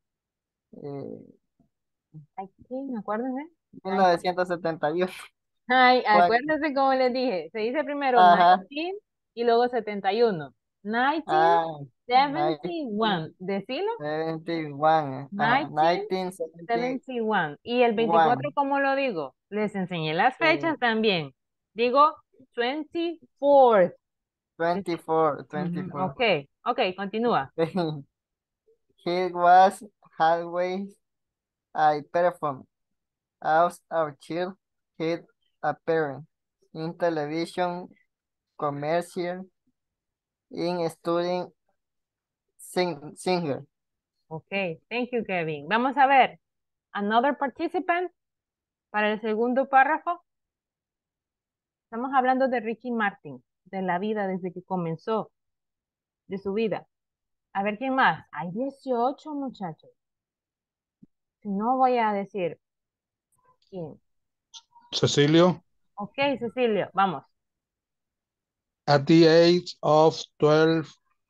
[SPEAKER 1] Aquí, acuérdense.
[SPEAKER 12] 1971.
[SPEAKER 1] Ay, acuérdense como les dije. Se dice primero
[SPEAKER 12] Ajá.
[SPEAKER 1] 19 y luego 71.
[SPEAKER 12] Ah,
[SPEAKER 1] 1971. Decilo.
[SPEAKER 12] 71. Ajá, 1971.
[SPEAKER 1] 1971. ¿Y el 24 cómo lo digo? Les enseñé las fechas también. Digo 24th.
[SPEAKER 12] 24. 24.
[SPEAKER 1] Ok, continúa.
[SPEAKER 12] He was always I performed as a child. He appeared in television, commercial, in studying singer.
[SPEAKER 1] Ok, thank you, Kevin. Vamos a ver. Another participant para el segundo párrafo. Estamos hablando de Ricky Martin, de la vida desde que comenzó, de su vida. A ver, ¿quién más? Hay 18 muchachos. Si no, voy a decir quién.
[SPEAKER 13] Cecilio.
[SPEAKER 1] Ok, Cecilio, vamos.
[SPEAKER 13] At the age of 12,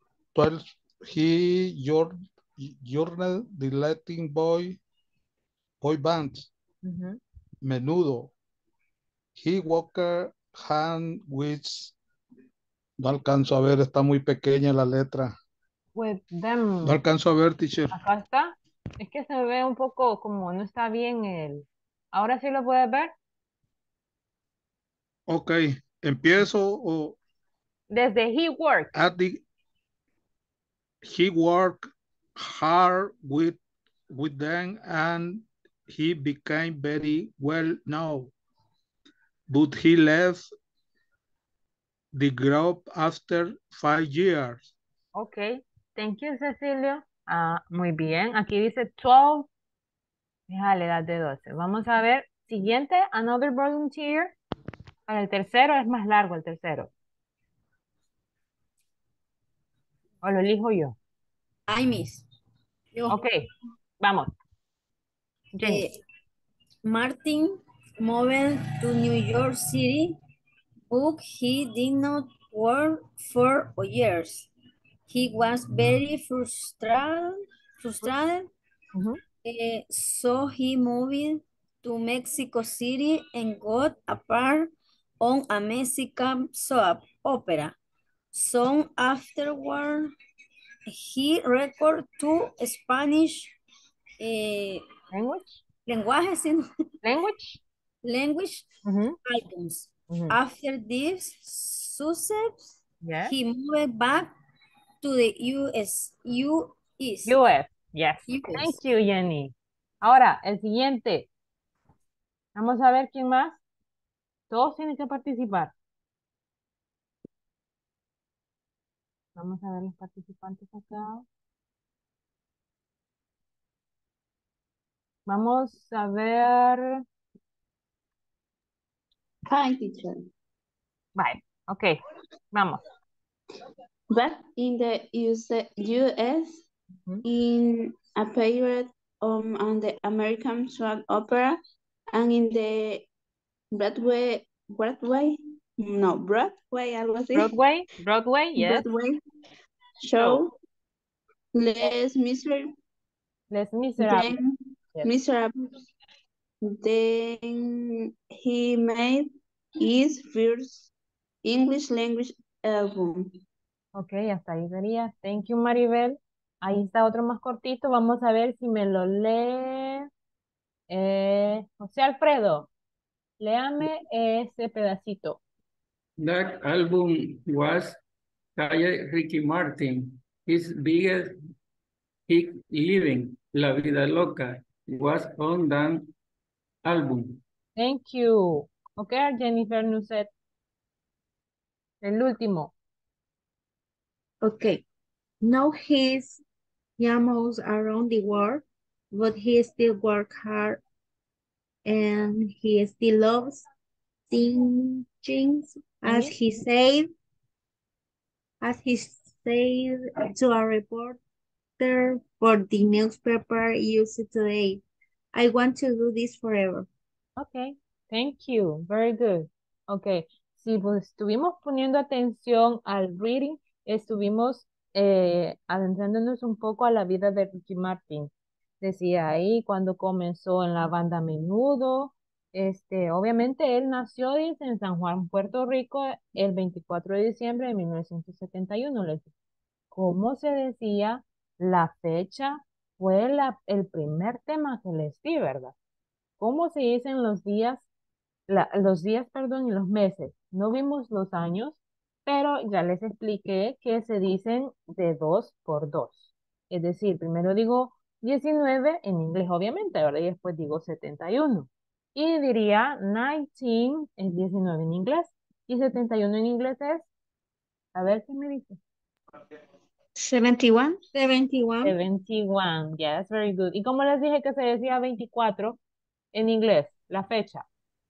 [SPEAKER 13] he joined the Latin boy band, Menudo. He walked hand with, no alcanzo a ver, está muy pequeña la letra.
[SPEAKER 1] with
[SPEAKER 13] No
[SPEAKER 1] them.
[SPEAKER 13] alcanzo a ver, teacher.
[SPEAKER 1] Acá está. Es que se ve un poco como no está bien el... ¿Ahora sí lo puedes ver?
[SPEAKER 13] Ok, empiezo o
[SPEAKER 1] Desde he worked.
[SPEAKER 13] he worked hard with them and he became very well known. But he left the group after 5 years.
[SPEAKER 1] Ok. Thank you, Cecilio. Ah, muy bien. Aquí dice 12. Deja la edad de 12. Vamos a ver. Siguiente, another volunteer. Para el tercero es más largo el tercero. ¿O lo elijo yo?
[SPEAKER 14] Ay, Miss. Yo.
[SPEAKER 1] Ok. Vamos. Jenny.
[SPEAKER 14] Martin moved to New York City, but he did not work for years. He was very frustrated, so he moved to Mexico City and got a part on a Mexican soap opera. Soon afterward, he recorded two Spanish language albums. After this success, he moved back to the US.
[SPEAKER 1] Yes. Thank you, Jenny. Ahora, el siguiente. Vamos a ver quién más. Todos tienen que participar. Vamos a ver los participantes acá. Vamos a ver.
[SPEAKER 2] Hi, teacher.
[SPEAKER 1] Bye. Ok, vamos.
[SPEAKER 2] Back in the US, in a period on the American soap opera and in the Broadway, algo así.
[SPEAKER 1] Broadway, yes.
[SPEAKER 2] Broadway show, Les Miserables. Then he made his first English language album.
[SPEAKER 1] Ok, hasta ahí sería. Thank you, Maribel. Ahí está otro más cortito. Vamos a ver si me lo lee. José Alfredo, léame ese pedacito.
[SPEAKER 10] That album was Calle Ricky Martin. His biggest hit living, La Vida Loca, was on that album.
[SPEAKER 1] Thank you. Ok, Jennifer Nusset. El último.
[SPEAKER 5] Okay. Now he's almost around the world, but he still works hard and he still loves singing as he said to a reporter for the newspaper used today. I want to do this forever.
[SPEAKER 1] Ok, thank you. Very good. Ok, si pues estuvimos poniendo atención al reading, estuvimos adentrándonos un poco a la vida de Ricky Martin. Decía ahí cuando comenzó en la banda Menudo. Obviamente él nació, dice, en San Juan, Puerto Rico, el 24 de diciembre de 1971. ¿Cómo se decía? La fecha fue el primer tema que les di, ¿verdad? ¿Cómo se dicen los días, perdón, y los meses? No vimos los años, pero ya les expliqué que se dicen de 2 por 2. Es decir, primero digo 19 en inglés, obviamente, ¿verdad? Y después digo 71. Y diría 19 es 19 en inglés. Y 71 en inglés es, a ver qué me dice.
[SPEAKER 5] 71. 71.
[SPEAKER 1] 71, yes, very good. ¿Y cómo les dije que se decía 24 en inglés? La fecha.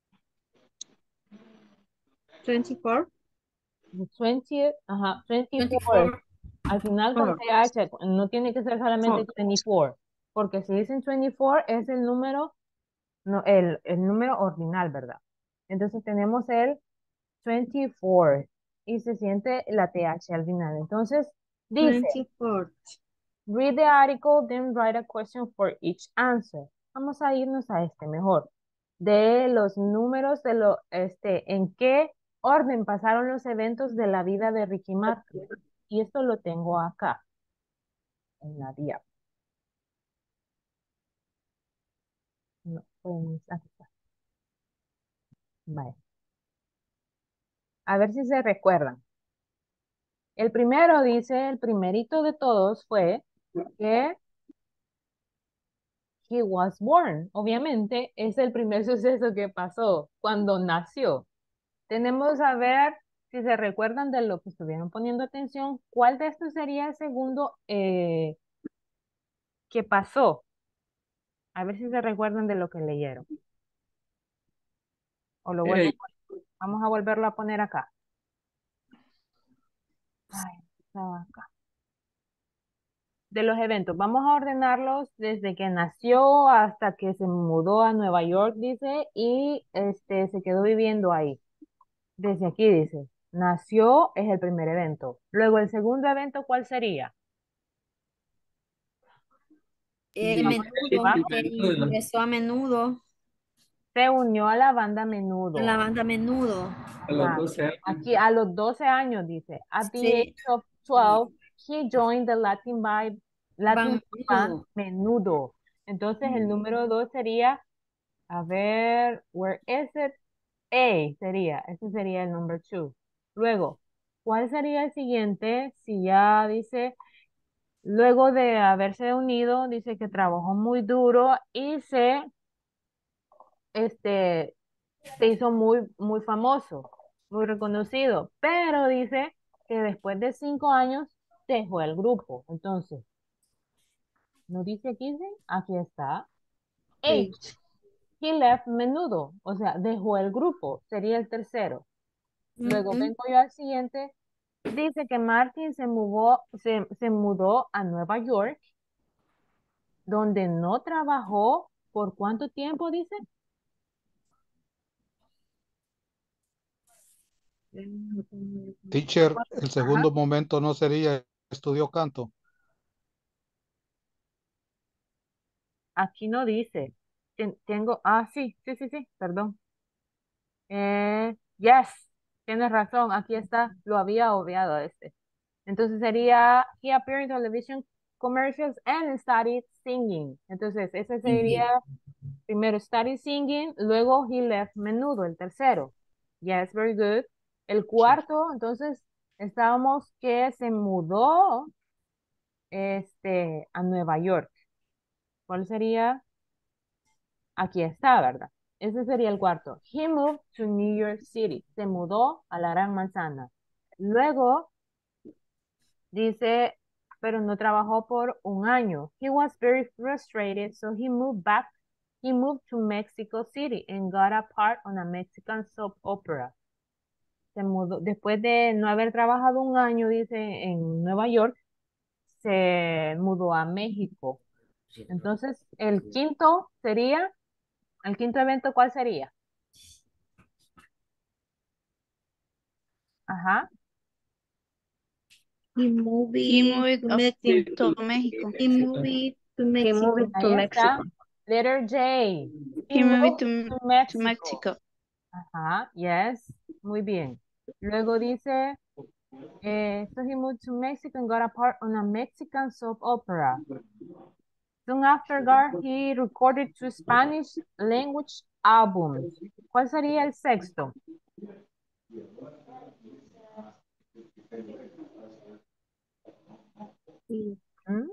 [SPEAKER 5] 24.
[SPEAKER 1] 20, ajá, 24. Al final con TH, no tiene que ser solamente 24, porque si dicen 24 es el número, no, el número ordinal, ¿verdad? Entonces tenemos el 24 y se siente la TH al final. Entonces dice,
[SPEAKER 5] 24.
[SPEAKER 1] Read the article, then write a question for each answer. Vamos a irnos a este mejor. De los números en qué orden pasaron los eventos de la vida de Ricky Martin. Y esto lo tengo acá. en Nadia. No, pues, aquí está. Vale. A ver si se recuerdan. El primero dice, el primerito de todos fue que he was born. Obviamente es el primer suceso que pasó cuando nació. Tenemos a ver si se recuerdan de lo que estuvieron poniendo atención, cuál de estos sería el segundo que pasó. A ver si se recuerdan de lo que leyeron. O lo vuelvo, vamos a volverlo a poner acá. Ay, estaba acá. De los eventos, vamos a ordenarlos desde que nació hasta que se mudó a Nueva York, dice, y se quedó viviendo ahí. Desde aquí dice, nació es el primer evento. Luego el segundo evento, ¿cuál sería?
[SPEAKER 14] Menudo, que ingresó a Menudo.
[SPEAKER 1] Se unió a la banda
[SPEAKER 14] A
[SPEAKER 1] Menudo.
[SPEAKER 14] la banda Menudo.
[SPEAKER 10] A los 12 años.
[SPEAKER 1] Aquí a los 12 años dice, at the
[SPEAKER 14] Sí.
[SPEAKER 1] age of 12, he joined the Latin band Menudo. Entonces el número 2 sería, a ver, where is it? A sería, ese sería el number 2. Luego, ¿cuál sería el siguiente? Si ya dice, luego de haberse unido, dice que trabajó muy duro y se hizo muy, muy famoso, muy reconocido, pero dice que después de 5 años dejó el grupo. Entonces, ¿no dice aquí? Aquí está. H. He left Menudo, o sea, dejó el grupo, sería el tercero. Luego vengo yo al siguiente. Dice que Martin se mudó a Nueva York, donde no trabajó. ¿Por cuánto tiempo dice?
[SPEAKER 13] Teacher, el segundo momento no sería estudió canto.
[SPEAKER 1] Aquí no dice. Sí, perdón. Yes, tienes razón, aquí está, lo había obviado este. Entonces sería, he appeared in television commercials and studied singing. Entonces, ese sería primero studied singing, luego he left Menudo, el tercero. Yes, very good. El cuarto, entonces, estábamos que se mudó a Nueva York. ¿Cuál sería? Aquí está, ¿verdad? Ese sería el cuarto. He moved to New York City. Se mudó a la Gran Manzana. Luego dice, pero no trabajó por un año. He was very frustrated, so he moved back. He moved to Mexico City and got a part on a Mexican soap opera. Se mudó, después de no haber trabajado un año, dice, en Nueva York, se mudó a México. Entonces, el quinto evento, ¿cuál sería? Ajá.
[SPEAKER 5] He moved
[SPEAKER 2] to Mexico.
[SPEAKER 5] He moved to Mexico.
[SPEAKER 1] Ahí está. Letter J.
[SPEAKER 2] He moved to
[SPEAKER 1] Mexico.
[SPEAKER 2] Mexico.
[SPEAKER 1] Ajá, yes. Muy bien. Luego dice, so he moved to Mexico and got a part on a Mexican soap opera. Soon after that, he recorded 2 Spanish language albums. ¿Cuál sería el sexto? ¿Mm?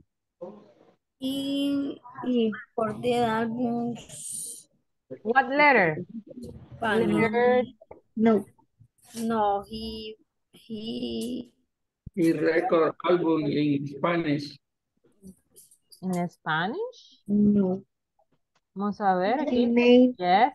[SPEAKER 14] Y por the albums.
[SPEAKER 1] What letter? Letter.
[SPEAKER 5] No.
[SPEAKER 14] No, he
[SPEAKER 10] record album in Spanish.
[SPEAKER 1] ¿En Spanish?
[SPEAKER 5] No.
[SPEAKER 1] Vamos a ver aquí.
[SPEAKER 5] He made
[SPEAKER 1] Yes.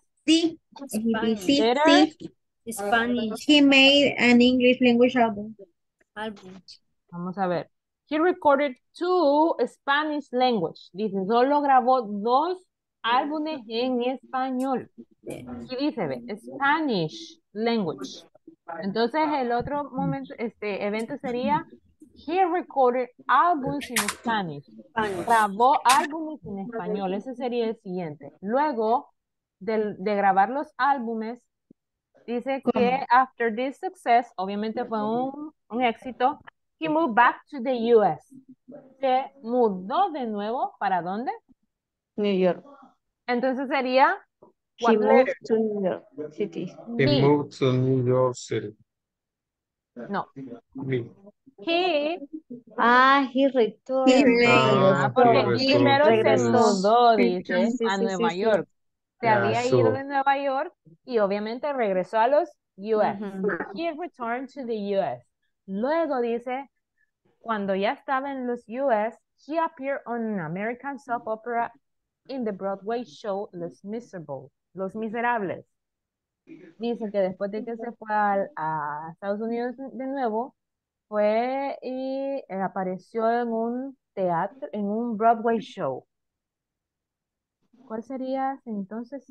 [SPEAKER 14] Spanish.
[SPEAKER 5] He made an English language album.
[SPEAKER 1] Vamos a ver. He recorded 2 Spanish language. Dice, solo grabó 2 álbumes en español. Y dice, ve, Spanish language. Entonces, el otro momento, evento sería, he recorded albums in Spanish. Grabó álbumes en español. Ese sería el siguiente. Luego de grabar los álbumes, dice que after this success, obviamente fue un éxito, he moved back to the US. Se mudó de nuevo, ¿para dónde?
[SPEAKER 9] New York.
[SPEAKER 1] Entonces sería,
[SPEAKER 9] He
[SPEAKER 1] what
[SPEAKER 9] moved
[SPEAKER 1] letter?
[SPEAKER 9] to New York City.
[SPEAKER 3] He
[SPEAKER 1] B.
[SPEAKER 3] moved to New York City.
[SPEAKER 1] No.
[SPEAKER 3] B.
[SPEAKER 1] He,
[SPEAKER 9] He returned.
[SPEAKER 1] porque
[SPEAKER 3] Regresó.
[SPEAKER 1] primero se
[SPEAKER 9] Regresó.
[SPEAKER 1] mudó, dice,
[SPEAKER 9] Sí,
[SPEAKER 1] a
[SPEAKER 9] sí, sí,
[SPEAKER 1] Nueva
[SPEAKER 9] sí.
[SPEAKER 1] York. Se había ido
[SPEAKER 3] Regresó.
[SPEAKER 1] de Nueva York y obviamente regresó a los US.
[SPEAKER 9] Ujú.
[SPEAKER 1] He returned to the US. Luego dice, cuando ya estaba en los US, he appeared on an American soap opera in the Broadway show Los Miserables. Dice que después de que se fue a Estados Unidos de nuevo, fue y apareció en un teatro, en un Broadway show. ¿Cuál sería entonces?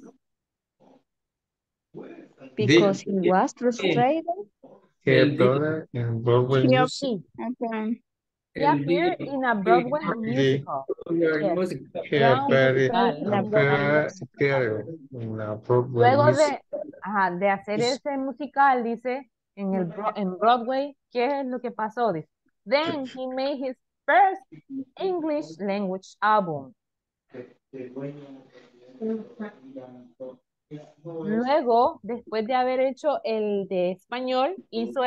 [SPEAKER 9] Because he was frustrated.
[SPEAKER 3] He
[SPEAKER 10] El D,
[SPEAKER 3] appeared in Broadway
[SPEAKER 9] He
[SPEAKER 3] music.
[SPEAKER 9] okay.
[SPEAKER 1] He
[SPEAKER 10] el
[SPEAKER 1] appeared
[SPEAKER 10] D,
[SPEAKER 1] in a Broadway
[SPEAKER 3] The
[SPEAKER 1] musical.
[SPEAKER 10] your
[SPEAKER 1] Yes.
[SPEAKER 10] music.
[SPEAKER 3] He
[SPEAKER 1] Era un
[SPEAKER 3] appeared
[SPEAKER 1] musical,
[SPEAKER 9] In
[SPEAKER 1] un
[SPEAKER 9] a Broadway
[SPEAKER 1] musical.
[SPEAKER 3] appeared in a Broadway
[SPEAKER 1] Luego
[SPEAKER 3] music.
[SPEAKER 1] de hacer ese musical, dice, en Broadway, ¿qué es lo que pasó? Dice, then he made his first English language album. Luego, después de haber hecho el de español, hizo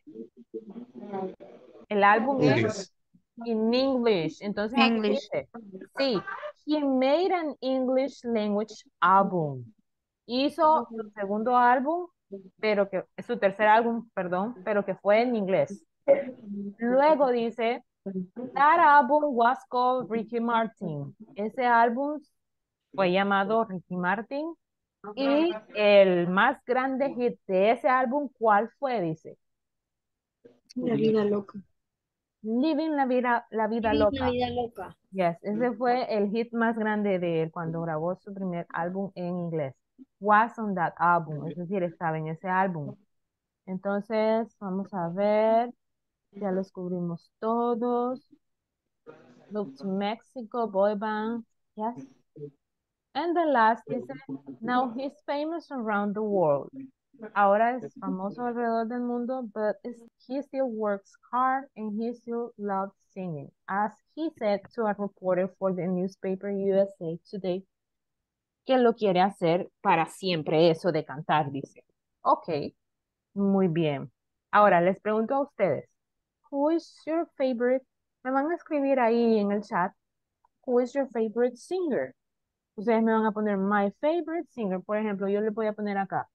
[SPEAKER 1] el álbum
[SPEAKER 3] English.
[SPEAKER 1] in English. Entonces aquí
[SPEAKER 9] English.
[SPEAKER 1] dice, sí, he made an English language album. Hizo su segundo álbum, su tercer álbum, perdón, pero que fue en inglés. Luego dice, that album was called Ricky Martin. Ese álbum fue llamado Ricky Martin. Y el más grande hit de ese álbum, ¿cuál fue? Dice,
[SPEAKER 5] La vida loca.
[SPEAKER 1] Living la vida
[SPEAKER 5] Vivir
[SPEAKER 1] loca.
[SPEAKER 5] la vida loca.
[SPEAKER 1] Yes, ese fue el hit más grande de él cuando grabó su primer álbum en inglés. Was on that album, es decir, estaba en ese álbum. Entonces, vamos a ver, ya los cubrimos todos. Look to Mexico, boy band, yes. And the last dice, now he's famous around the world. Ahora es famoso alrededor del mundo, but he still works hard and he still loves singing. As he said to a reporter for the newspaper USA Today, que lo quiere hacer para siempre eso de cantar, dice. Ok, muy bien. Ahora les pregunto a ustedes, who is your favorite? Me van a escribir ahí en el chat, who is your favorite singer? Ustedes me van a poner my favorite singer. Por ejemplo, yo le voy a poner acá.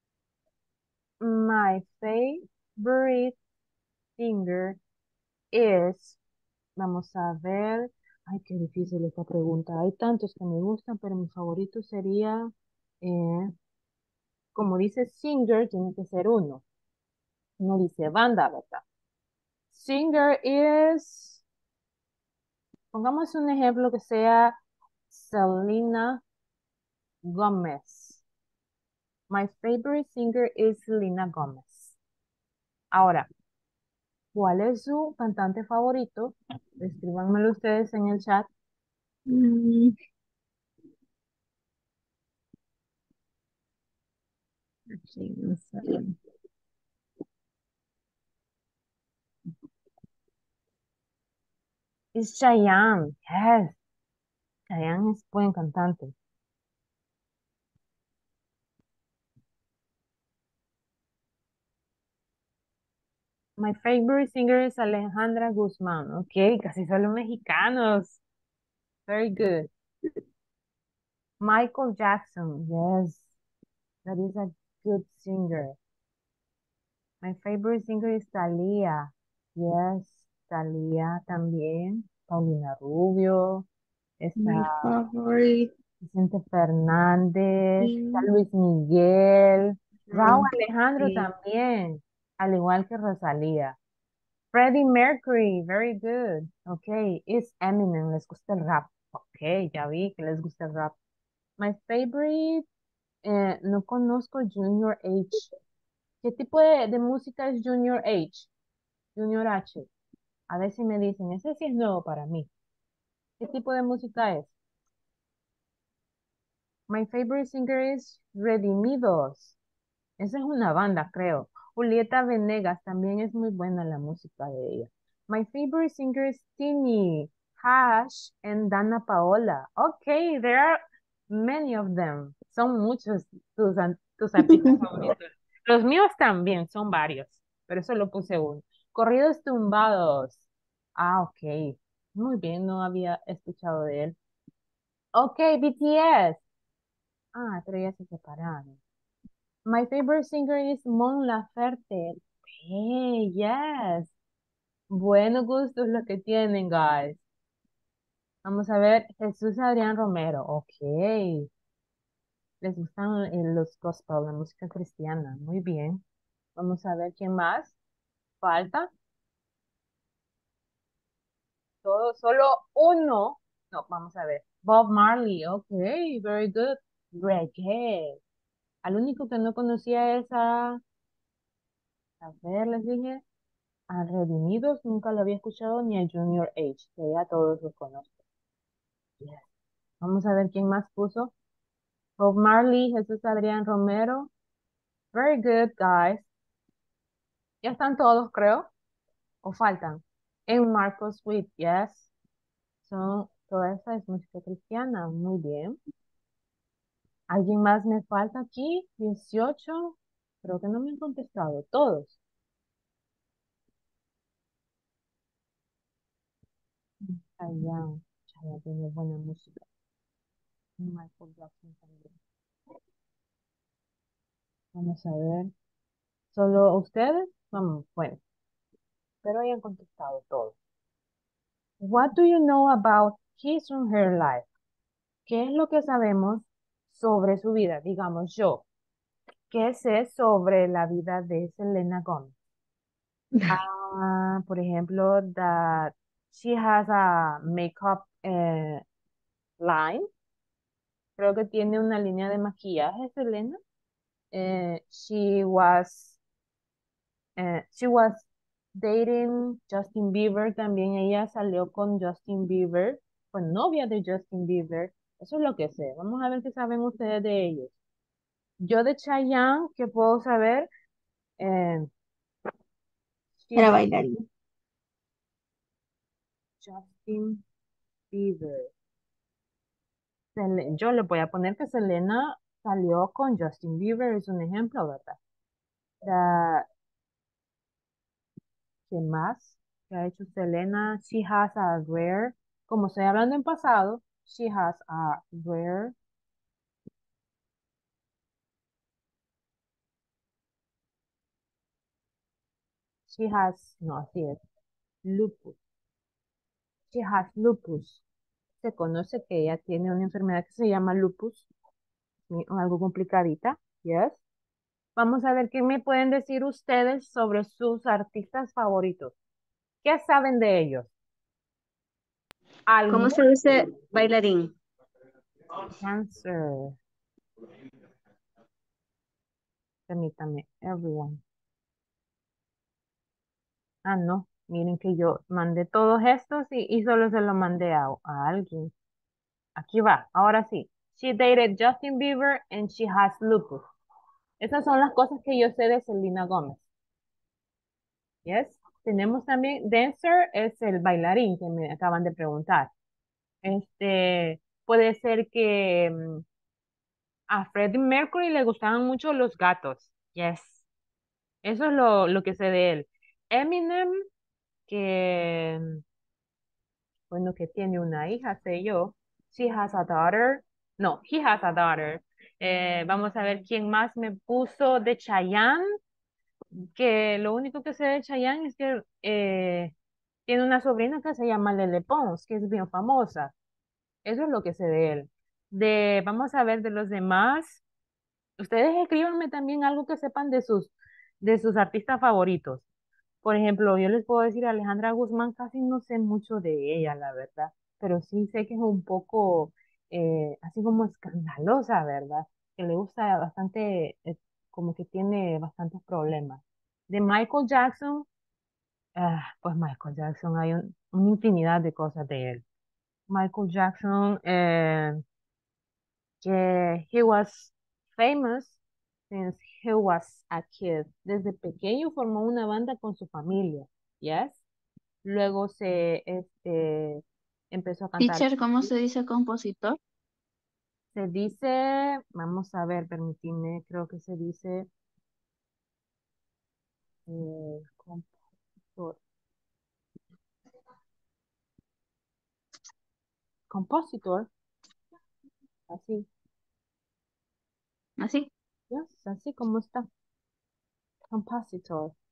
[SPEAKER 1] My favorite singer is, vamos a ver, ay, qué difícil esta pregunta. Hay tantos que me gustan, pero mi favorito sería, como dice singer, tiene que ser uno. No dice banda, ¿verdad? Singer is, pongamos un ejemplo que sea Selena Gomez. My favorite singer is Selena Gomez. Ahora, ¿cuál es su cantante favorito? Escríbanmelo ustedes en el chat.
[SPEAKER 5] Aquí no sale.
[SPEAKER 1] Es Chayanne. Yes. Chayanne es buen cantante. My favorite singer is Alejandra Guzmán. Ok, casi solo mexicanos. Very good. Michael Jackson. Yes. That is a good singer. My favorite singer is Thalía. Yes. Thalía también. Paulina Rubio. Está
[SPEAKER 5] My favorite
[SPEAKER 1] Vicente Fernández. Está
[SPEAKER 5] singer.
[SPEAKER 1] Luis Miguel. Raúl Alejandro
[SPEAKER 5] Sí.
[SPEAKER 1] también. Al igual que Rosalía. Freddie Mercury, very good. Okay, it's Eminem, les gusta el rap. Okay, ya vi que les gusta el rap. My favorite, no conozco Junior H. ¿Qué tipo de música es Junior H? Junior H. A ver si me dicen, ese sí es nuevo para mí. ¿Qué tipo de música es? My favorite singer is Redimidos. Esa es una banda, creo. Julieta Venegas, también es muy buena la música de ella. My favorite singer is Tini, Hash, and Dana Paola. Okay, there are many of them. Son muchos tus artistas favoritos. Los míos también, son varios, pero solo puse uno. Corridos tumbados. Ah, ok. Muy bien, no había escuchado de él. Ok, BTS. Ah, pero ya se separaron. My favorite singer is Mon Laferte. Hey, yes. Buenos gustos los que tienen, guys. Vamos a ver, Jesús Adrián Romero. Ok. Les gustan los gospel, la música cristiana. Muy bien. Vamos a ver quién más. Falta. Todo, solo uno. No, vamos a ver. Bob Marley. Ok, very good. Reggae. Al único que no conocía es a ver, les dije, a Redimidos, nunca lo había escuchado, ni a Junior H, que ya todos los conozco. Yes. Vamos a ver quién más puso. Bob Marley, Jesús Adrián Romero. Very good, guys. Ya están todos, creo. ¿O faltan? En Marcos Witt, yes. Toda esa es música cristiana. Muy bien. ¿Alguien más me falta aquí? 18. Creo que no me han contestado. Todos. Chayanne. Chayanne tiene buena música. Michael Jackson también. Vamos a ver. ¿Solo ustedes? Vamos, bueno. Pero hayan contestado todos. What do you know about his or her life? ¿Qué es lo que sabemos sobre su vida? Digamos yo. ¿Qué sé sobre la vida de Selena Gomez? Por ejemplo, that she has a makeup line. Creo que tiene una línea de maquillaje, Selena. She was dating Justin Bieber. También ella salió con Justin Bieber. Fue novia de Justin Bieber. Eso es lo que sé. Vamos a ver qué saben ustedes de ellos. Yo de Chayanne, ¿qué puedo saber? Eh,
[SPEAKER 5] Era
[SPEAKER 1] she's
[SPEAKER 5] bailarina.
[SPEAKER 1] Justin Bieber. Yo le voy a poner que Selena salió con Justin Bieber, es un ejemplo, ¿verdad? ¿Qué más? ¿Qué ha hecho Selena? She has a rare, como estoy hablando en pasado, she has a rare, no, así es, lupus. She has lupus. Se conoce que ella tiene una enfermedad que se llama lupus, algo complicadita, yes. Vamos a ver qué me pueden decir ustedes sobre sus artistas favoritos. ¿Qué saben de ellos?
[SPEAKER 4] ¿Cómo se dice bailarín?
[SPEAKER 1] Dancer. Permítame, everyone. Ah, no. Miren que yo mandé todos estos y solo se lo mandé a alguien. Aquí va, ahora sí. She dated Justin Bieber and she has lupus. Esas son las cosas que yo sé de Selena Gómez. Yes. Tenemos también, dancer es el bailarín que me acaban de preguntar. Puede ser que a Freddie Mercury le gustaban mucho los gatos. Yes. Eso es lo que sé de él. Eminem, que, bueno, que tiene una hija, sé yo. She has a daughter. No, he has a daughter. Vamos a ver quién más me puso de Chayanne, que lo único que sé de Chayanne es que tiene una sobrina que se llama Lele Pons, que es bien famosa. Eso es lo que sé de él. Vamos a ver de los demás. Ustedes escríbanme también algo que sepan de sus artistas favoritos. Por ejemplo, yo les puedo decir, Alejandra Guzmán, casi no sé mucho de ella, la verdad, pero sí sé que es un poco así como escandalosa, ¿verdad? Que le gusta bastante, como que tiene bastantes problemas. De Michael Jackson, pues Michael Jackson, hay una infinidad de cosas de él. Michael Jackson, que he was famous since he was a kid. Desde pequeño formó una banda con su familia. Yes. luego se empezó a cantar.
[SPEAKER 2] Teacher, ¿cómo se dice compositor?
[SPEAKER 1] Se dice, vamos a ver, permíteme, creo que se dice compositor. Compositor, así,
[SPEAKER 2] ¿Así?
[SPEAKER 1] yes, así como está, compositor.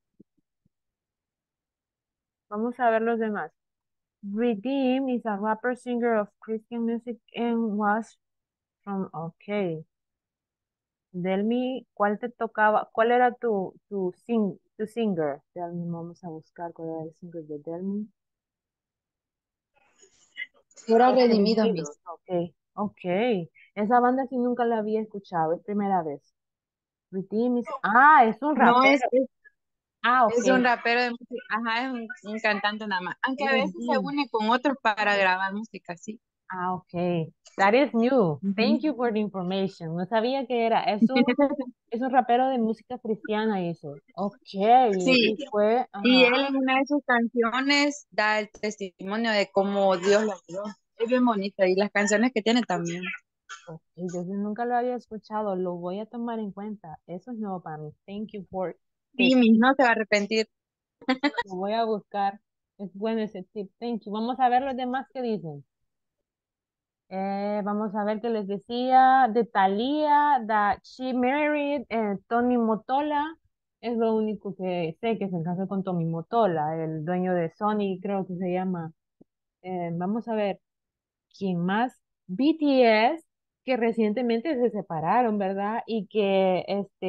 [SPEAKER 1] Vamos a ver los demás. Redeem is a rapper singer of Christian music and was from, okay. Delmi, ¿cuál te tocaba? ¿Cuál era tu singer? Delmi, vamos a buscar cuál era el singer de Delmi.
[SPEAKER 2] Era
[SPEAKER 1] Los
[SPEAKER 2] redimido,
[SPEAKER 1] Redimidos,
[SPEAKER 2] Miss.
[SPEAKER 1] ok, ok. Esa banda sí nunca la había escuchado, es primera vez. Redeem is, es un
[SPEAKER 2] No
[SPEAKER 1] rapero.
[SPEAKER 2] es, es,
[SPEAKER 1] Ok.
[SPEAKER 2] es un rapero de música, ajá, es un cantante nada más. Aunque a veces se
[SPEAKER 1] Redeem.
[SPEAKER 2] une con otros para grabar música, sí.
[SPEAKER 1] Ok. That is new. Thank
[SPEAKER 2] Ujú.
[SPEAKER 1] you for the information. No sabía que era. Es un rapero de música cristiana, dice. Ok.
[SPEAKER 2] Sí,
[SPEAKER 1] Y fue,
[SPEAKER 2] y
[SPEAKER 1] ajá.
[SPEAKER 2] él en una de sus canciones da el testimonio de cómo Dios lo ayudó. Es bien bonito y las canciones que tiene también.
[SPEAKER 1] Ok, yo sí nunca lo había escuchado. Lo voy a tomar en cuenta. Eso es nuevo para mí. Thank you for
[SPEAKER 2] Sí,
[SPEAKER 1] tip.
[SPEAKER 2] Miss, no se va a arrepentir.
[SPEAKER 1] Lo voy a buscar. Es bueno ese tip. Thank you. Vamos a ver los demás que dicen. Vamos a ver qué les decía de Thalía, that she married Tony Motola. Es lo único que sé, que se casó con Tommy Motola, el dueño de Sony, creo que se llama. Vamos a ver quién más. BTS, que recientemente se separaron, ¿verdad? Y que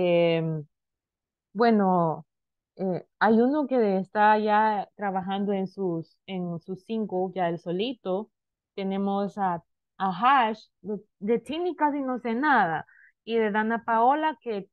[SPEAKER 1] bueno, hay uno que está ya trabajando en sus cinco, ya el solito. Tenemos a Hash, de Tini casi no sé nada. Y de Dana Paola, que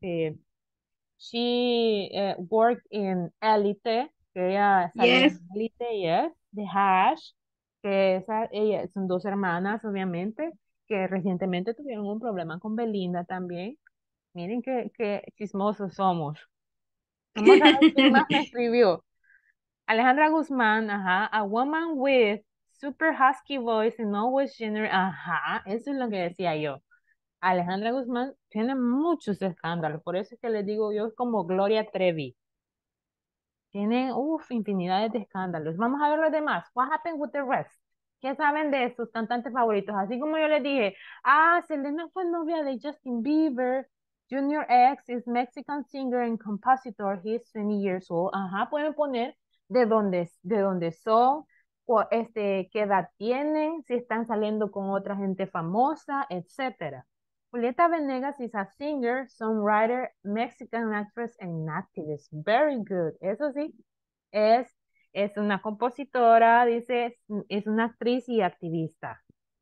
[SPEAKER 1] she worked in Elite, que ella salía
[SPEAKER 5] Yes.
[SPEAKER 1] en Elite, yes, de Hash, que ella, son dos hermanas, obviamente, que recientemente tuvieron un problema con Belinda también. Miren qué chismosos somos. Vamos a ver quién más me escribió. Alejandra Guzmán, ajá. A woman with super husky voice and always generous. Ajá, eso es lo que decía yo. Alejandra Guzmán tiene muchos escándalos, por eso es que les digo yo, es como Gloria Trevi. Tienen, infinidades de escándalos. Vamos a ver los demás. What happened with the rest? ¿Qué saben de sus cantantes favoritos? Así como yo les dije, Selena fue novia de Justin Bieber. Junior X is Mexican singer and compositor. He's 20 years old. Ajá, pueden poner de dónde son, qué edad tienen, si están saliendo con otra gente famosa, etcétera. Julieta Venegas is a singer, songwriter, Mexican actress, and activist. Very good. Eso sí, es, es una compositora, dice, es una actriz y activista.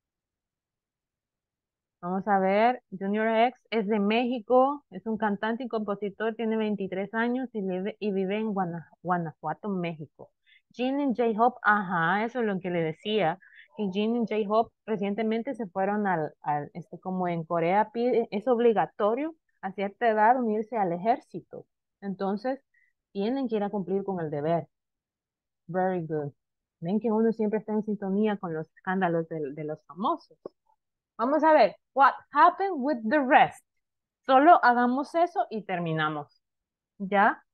[SPEAKER 1] Vamos a ver, Junior X es de México, es un cantante y compositor, tiene 23 años y vive en Guanajuato, México. Jin y J-Hope, ajá, eso es lo que le decía. Y Jin y J-Hope recientemente se fueron como en Corea es obligatorio a cierta edad unirse al ejército. Entonces, tienen que ir a cumplir con el deber. Very good. Ven que uno siempre está en sintonía con los escándalos de los famosos. Vamos a ver, what happened with the rest. Solo hagamos eso y terminamos. ¿Ya?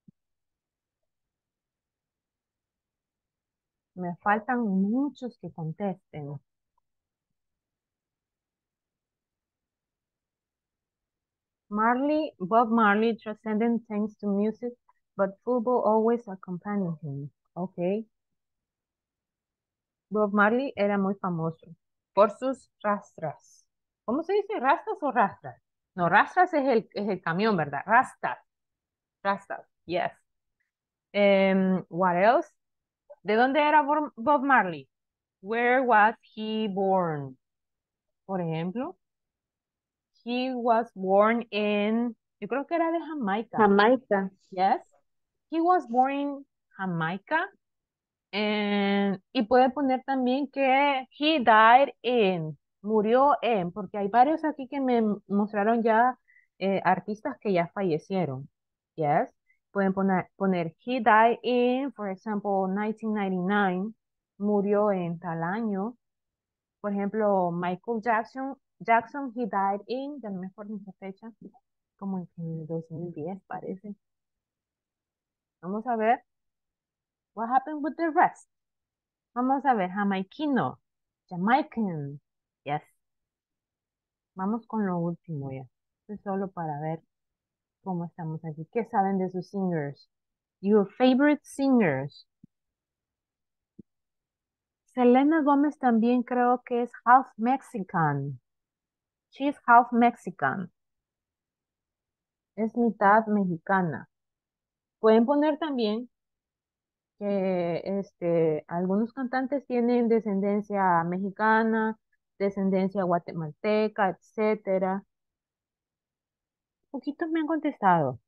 [SPEAKER 1] Me faltan muchos que contesten. Bob Marley transcended thanks to music, but football always accompanied him. Ok. Bob Marley era muy famoso por sus rastras. ¿Cómo se dice? ¿Rastas o rastras? No, rastras es el camión, ¿verdad? Rastas. Rastas, yes. What else? ¿De dónde era Bob Marley? Where was he born? Por ejemplo, he was born yo creo que era de Jamaica.
[SPEAKER 9] Jamaica.
[SPEAKER 1] Yes. He was born in Jamaica. Y puede poner también que he died murió en, porque hay varios aquí que me mostraron ya artistas que ya fallecieron. Yes. Pueden poner he died in, for example, 1999. Murió en tal año. Por ejemplo, Michael Jackson, he died in, ya no me acuerdo esa fecha, como en el 2010 parece. Vamos a ver. What happened with the rest? Vamos a ver, jamaiquino, Jamaican, yes. Vamos con lo último ya. Esto es solo para ver cómo estamos aquí. ¿Qué saben de sus singers? Your favorite singers. Selena Gomez también creo que es half Mexican. She's half Mexican. Es mitad mexicana. Pueden poner también que algunos cantantes tienen descendencia mexicana, descendencia guatemalteca, etcétera. Poquitos me han contestado.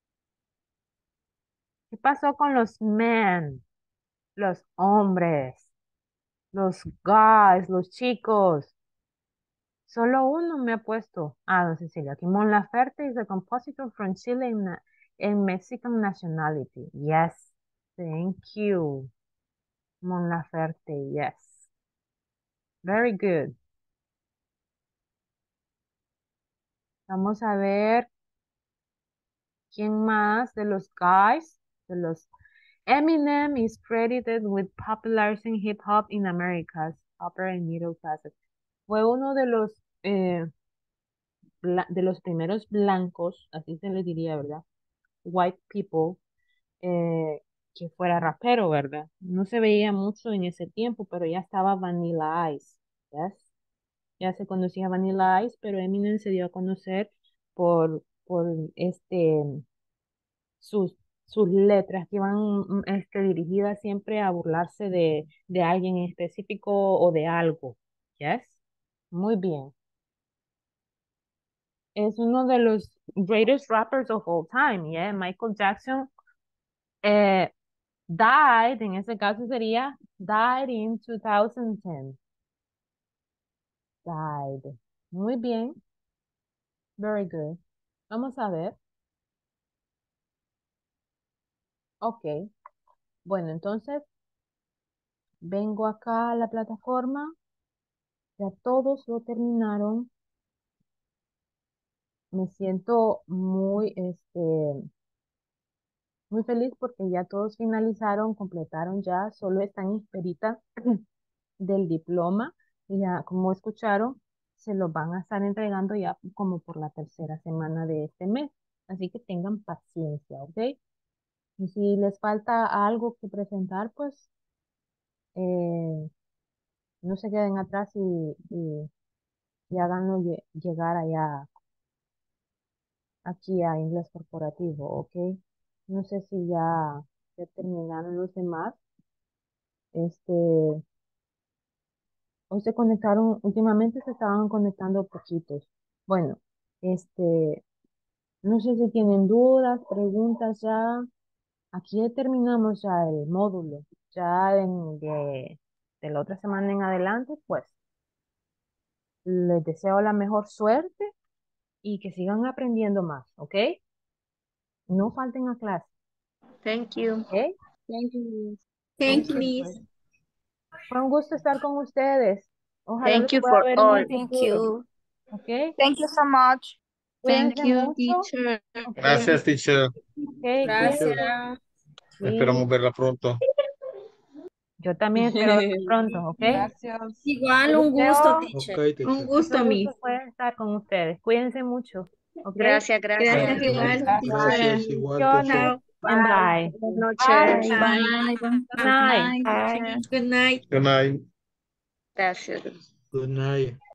[SPEAKER 1] ¿Qué pasó con los men? Los hombres, los guys, los chicos. Solo uno me ha puesto. Don Cecilia. Aquí Mon Laferte is a compositor from Chile in Mexican nationality. Yes. Thank you. Mon Laferte, yes. Very good. Vamos a ver quién más de los guys, de los Eminem is credited with popularizing hip hop in America's upper and middle classes. Fue uno de los primeros blancos, así se les diría, ¿verdad? White people, que fuera rapero, ¿verdad? No se veía mucho en ese tiempo, pero ya estaba Vanilla Ice, ¿yes? Ya se conocía Vanilla Ice, pero Eminem se dio a conocer por sus, sus letras que iban dirigidas siempre a burlarse de alguien en específico o de algo. ¿Yes? Muy bien. Es uno de los greatest rappers of all time, yeah. Michael Jackson died, en ese caso sería died in 2010. Died. Muy bien. Very good. Vamos a ver. Ok. Bueno, entonces vengo acá a la plataforma. Ya todos lo terminaron. Me siento muy feliz porque ya todos finalizaron, completaron ya, solo están en esperita del diploma y ya como escucharon, se los van a estar entregando ya como por la tercera semana de este mes. Así que tengan paciencia, ¿ok? Y si les falta algo que presentar, pues no se queden atrás y háganlo llegar allá aquí a inglés corporativo, ¿ok? No sé si ya terminaron los demás. Hoy se conectaron, últimamente se estaban conectando poquitos. Bueno, no sé si tienen dudas, preguntas ya. Aquí ya terminamos ya el módulo. Ya de la otra semana en adelante, pues les deseo la mejor suerte y que sigan aprendiendo más, ¿ok? No falten a clase,
[SPEAKER 9] Thank you.
[SPEAKER 1] ¿ok?
[SPEAKER 9] Thank you.
[SPEAKER 5] Thank you,
[SPEAKER 1] Ok,
[SPEAKER 5] Miss.
[SPEAKER 1] pues. Fue un gusto estar con ustedes. Ojalá
[SPEAKER 9] Thank
[SPEAKER 1] los
[SPEAKER 9] you
[SPEAKER 1] pueda
[SPEAKER 9] for
[SPEAKER 1] ver en
[SPEAKER 9] all.
[SPEAKER 1] un futuro, ¿ok?
[SPEAKER 2] Thank you so much.
[SPEAKER 9] Thank
[SPEAKER 1] Cuídense
[SPEAKER 9] you,
[SPEAKER 1] mucho,
[SPEAKER 9] teacher.
[SPEAKER 1] ¿ok?
[SPEAKER 3] Gracias, teacher.
[SPEAKER 1] Ok,
[SPEAKER 5] Gracias.
[SPEAKER 1] cuídense.
[SPEAKER 3] Esperamos
[SPEAKER 1] Sí,
[SPEAKER 3] verla pronto.
[SPEAKER 1] yo también espero verlos pronto, ¿ok?
[SPEAKER 2] Gracias.
[SPEAKER 5] Igual
[SPEAKER 1] Les
[SPEAKER 5] un gusto,
[SPEAKER 1] deseo,
[SPEAKER 13] Ok,
[SPEAKER 5] teacher. Un
[SPEAKER 13] teacher.
[SPEAKER 1] es
[SPEAKER 5] gusto,
[SPEAKER 1] un
[SPEAKER 5] Miss.
[SPEAKER 1] gusto poder estar con ustedes. Cuídense mucho, ¿ok?
[SPEAKER 4] Gracias, gracias.
[SPEAKER 5] Gracias igual, teacher.
[SPEAKER 13] Gracias, igual, teacher.
[SPEAKER 1] Bendiciones
[SPEAKER 5] Chao.
[SPEAKER 1] and
[SPEAKER 5] Bye.
[SPEAKER 1] bye.
[SPEAKER 4] Buenas
[SPEAKER 1] Bye.
[SPEAKER 4] noches.
[SPEAKER 5] Bye.
[SPEAKER 1] Good night.
[SPEAKER 5] Good night.
[SPEAKER 3] Good night.
[SPEAKER 4] Gracias.
[SPEAKER 13] Good night.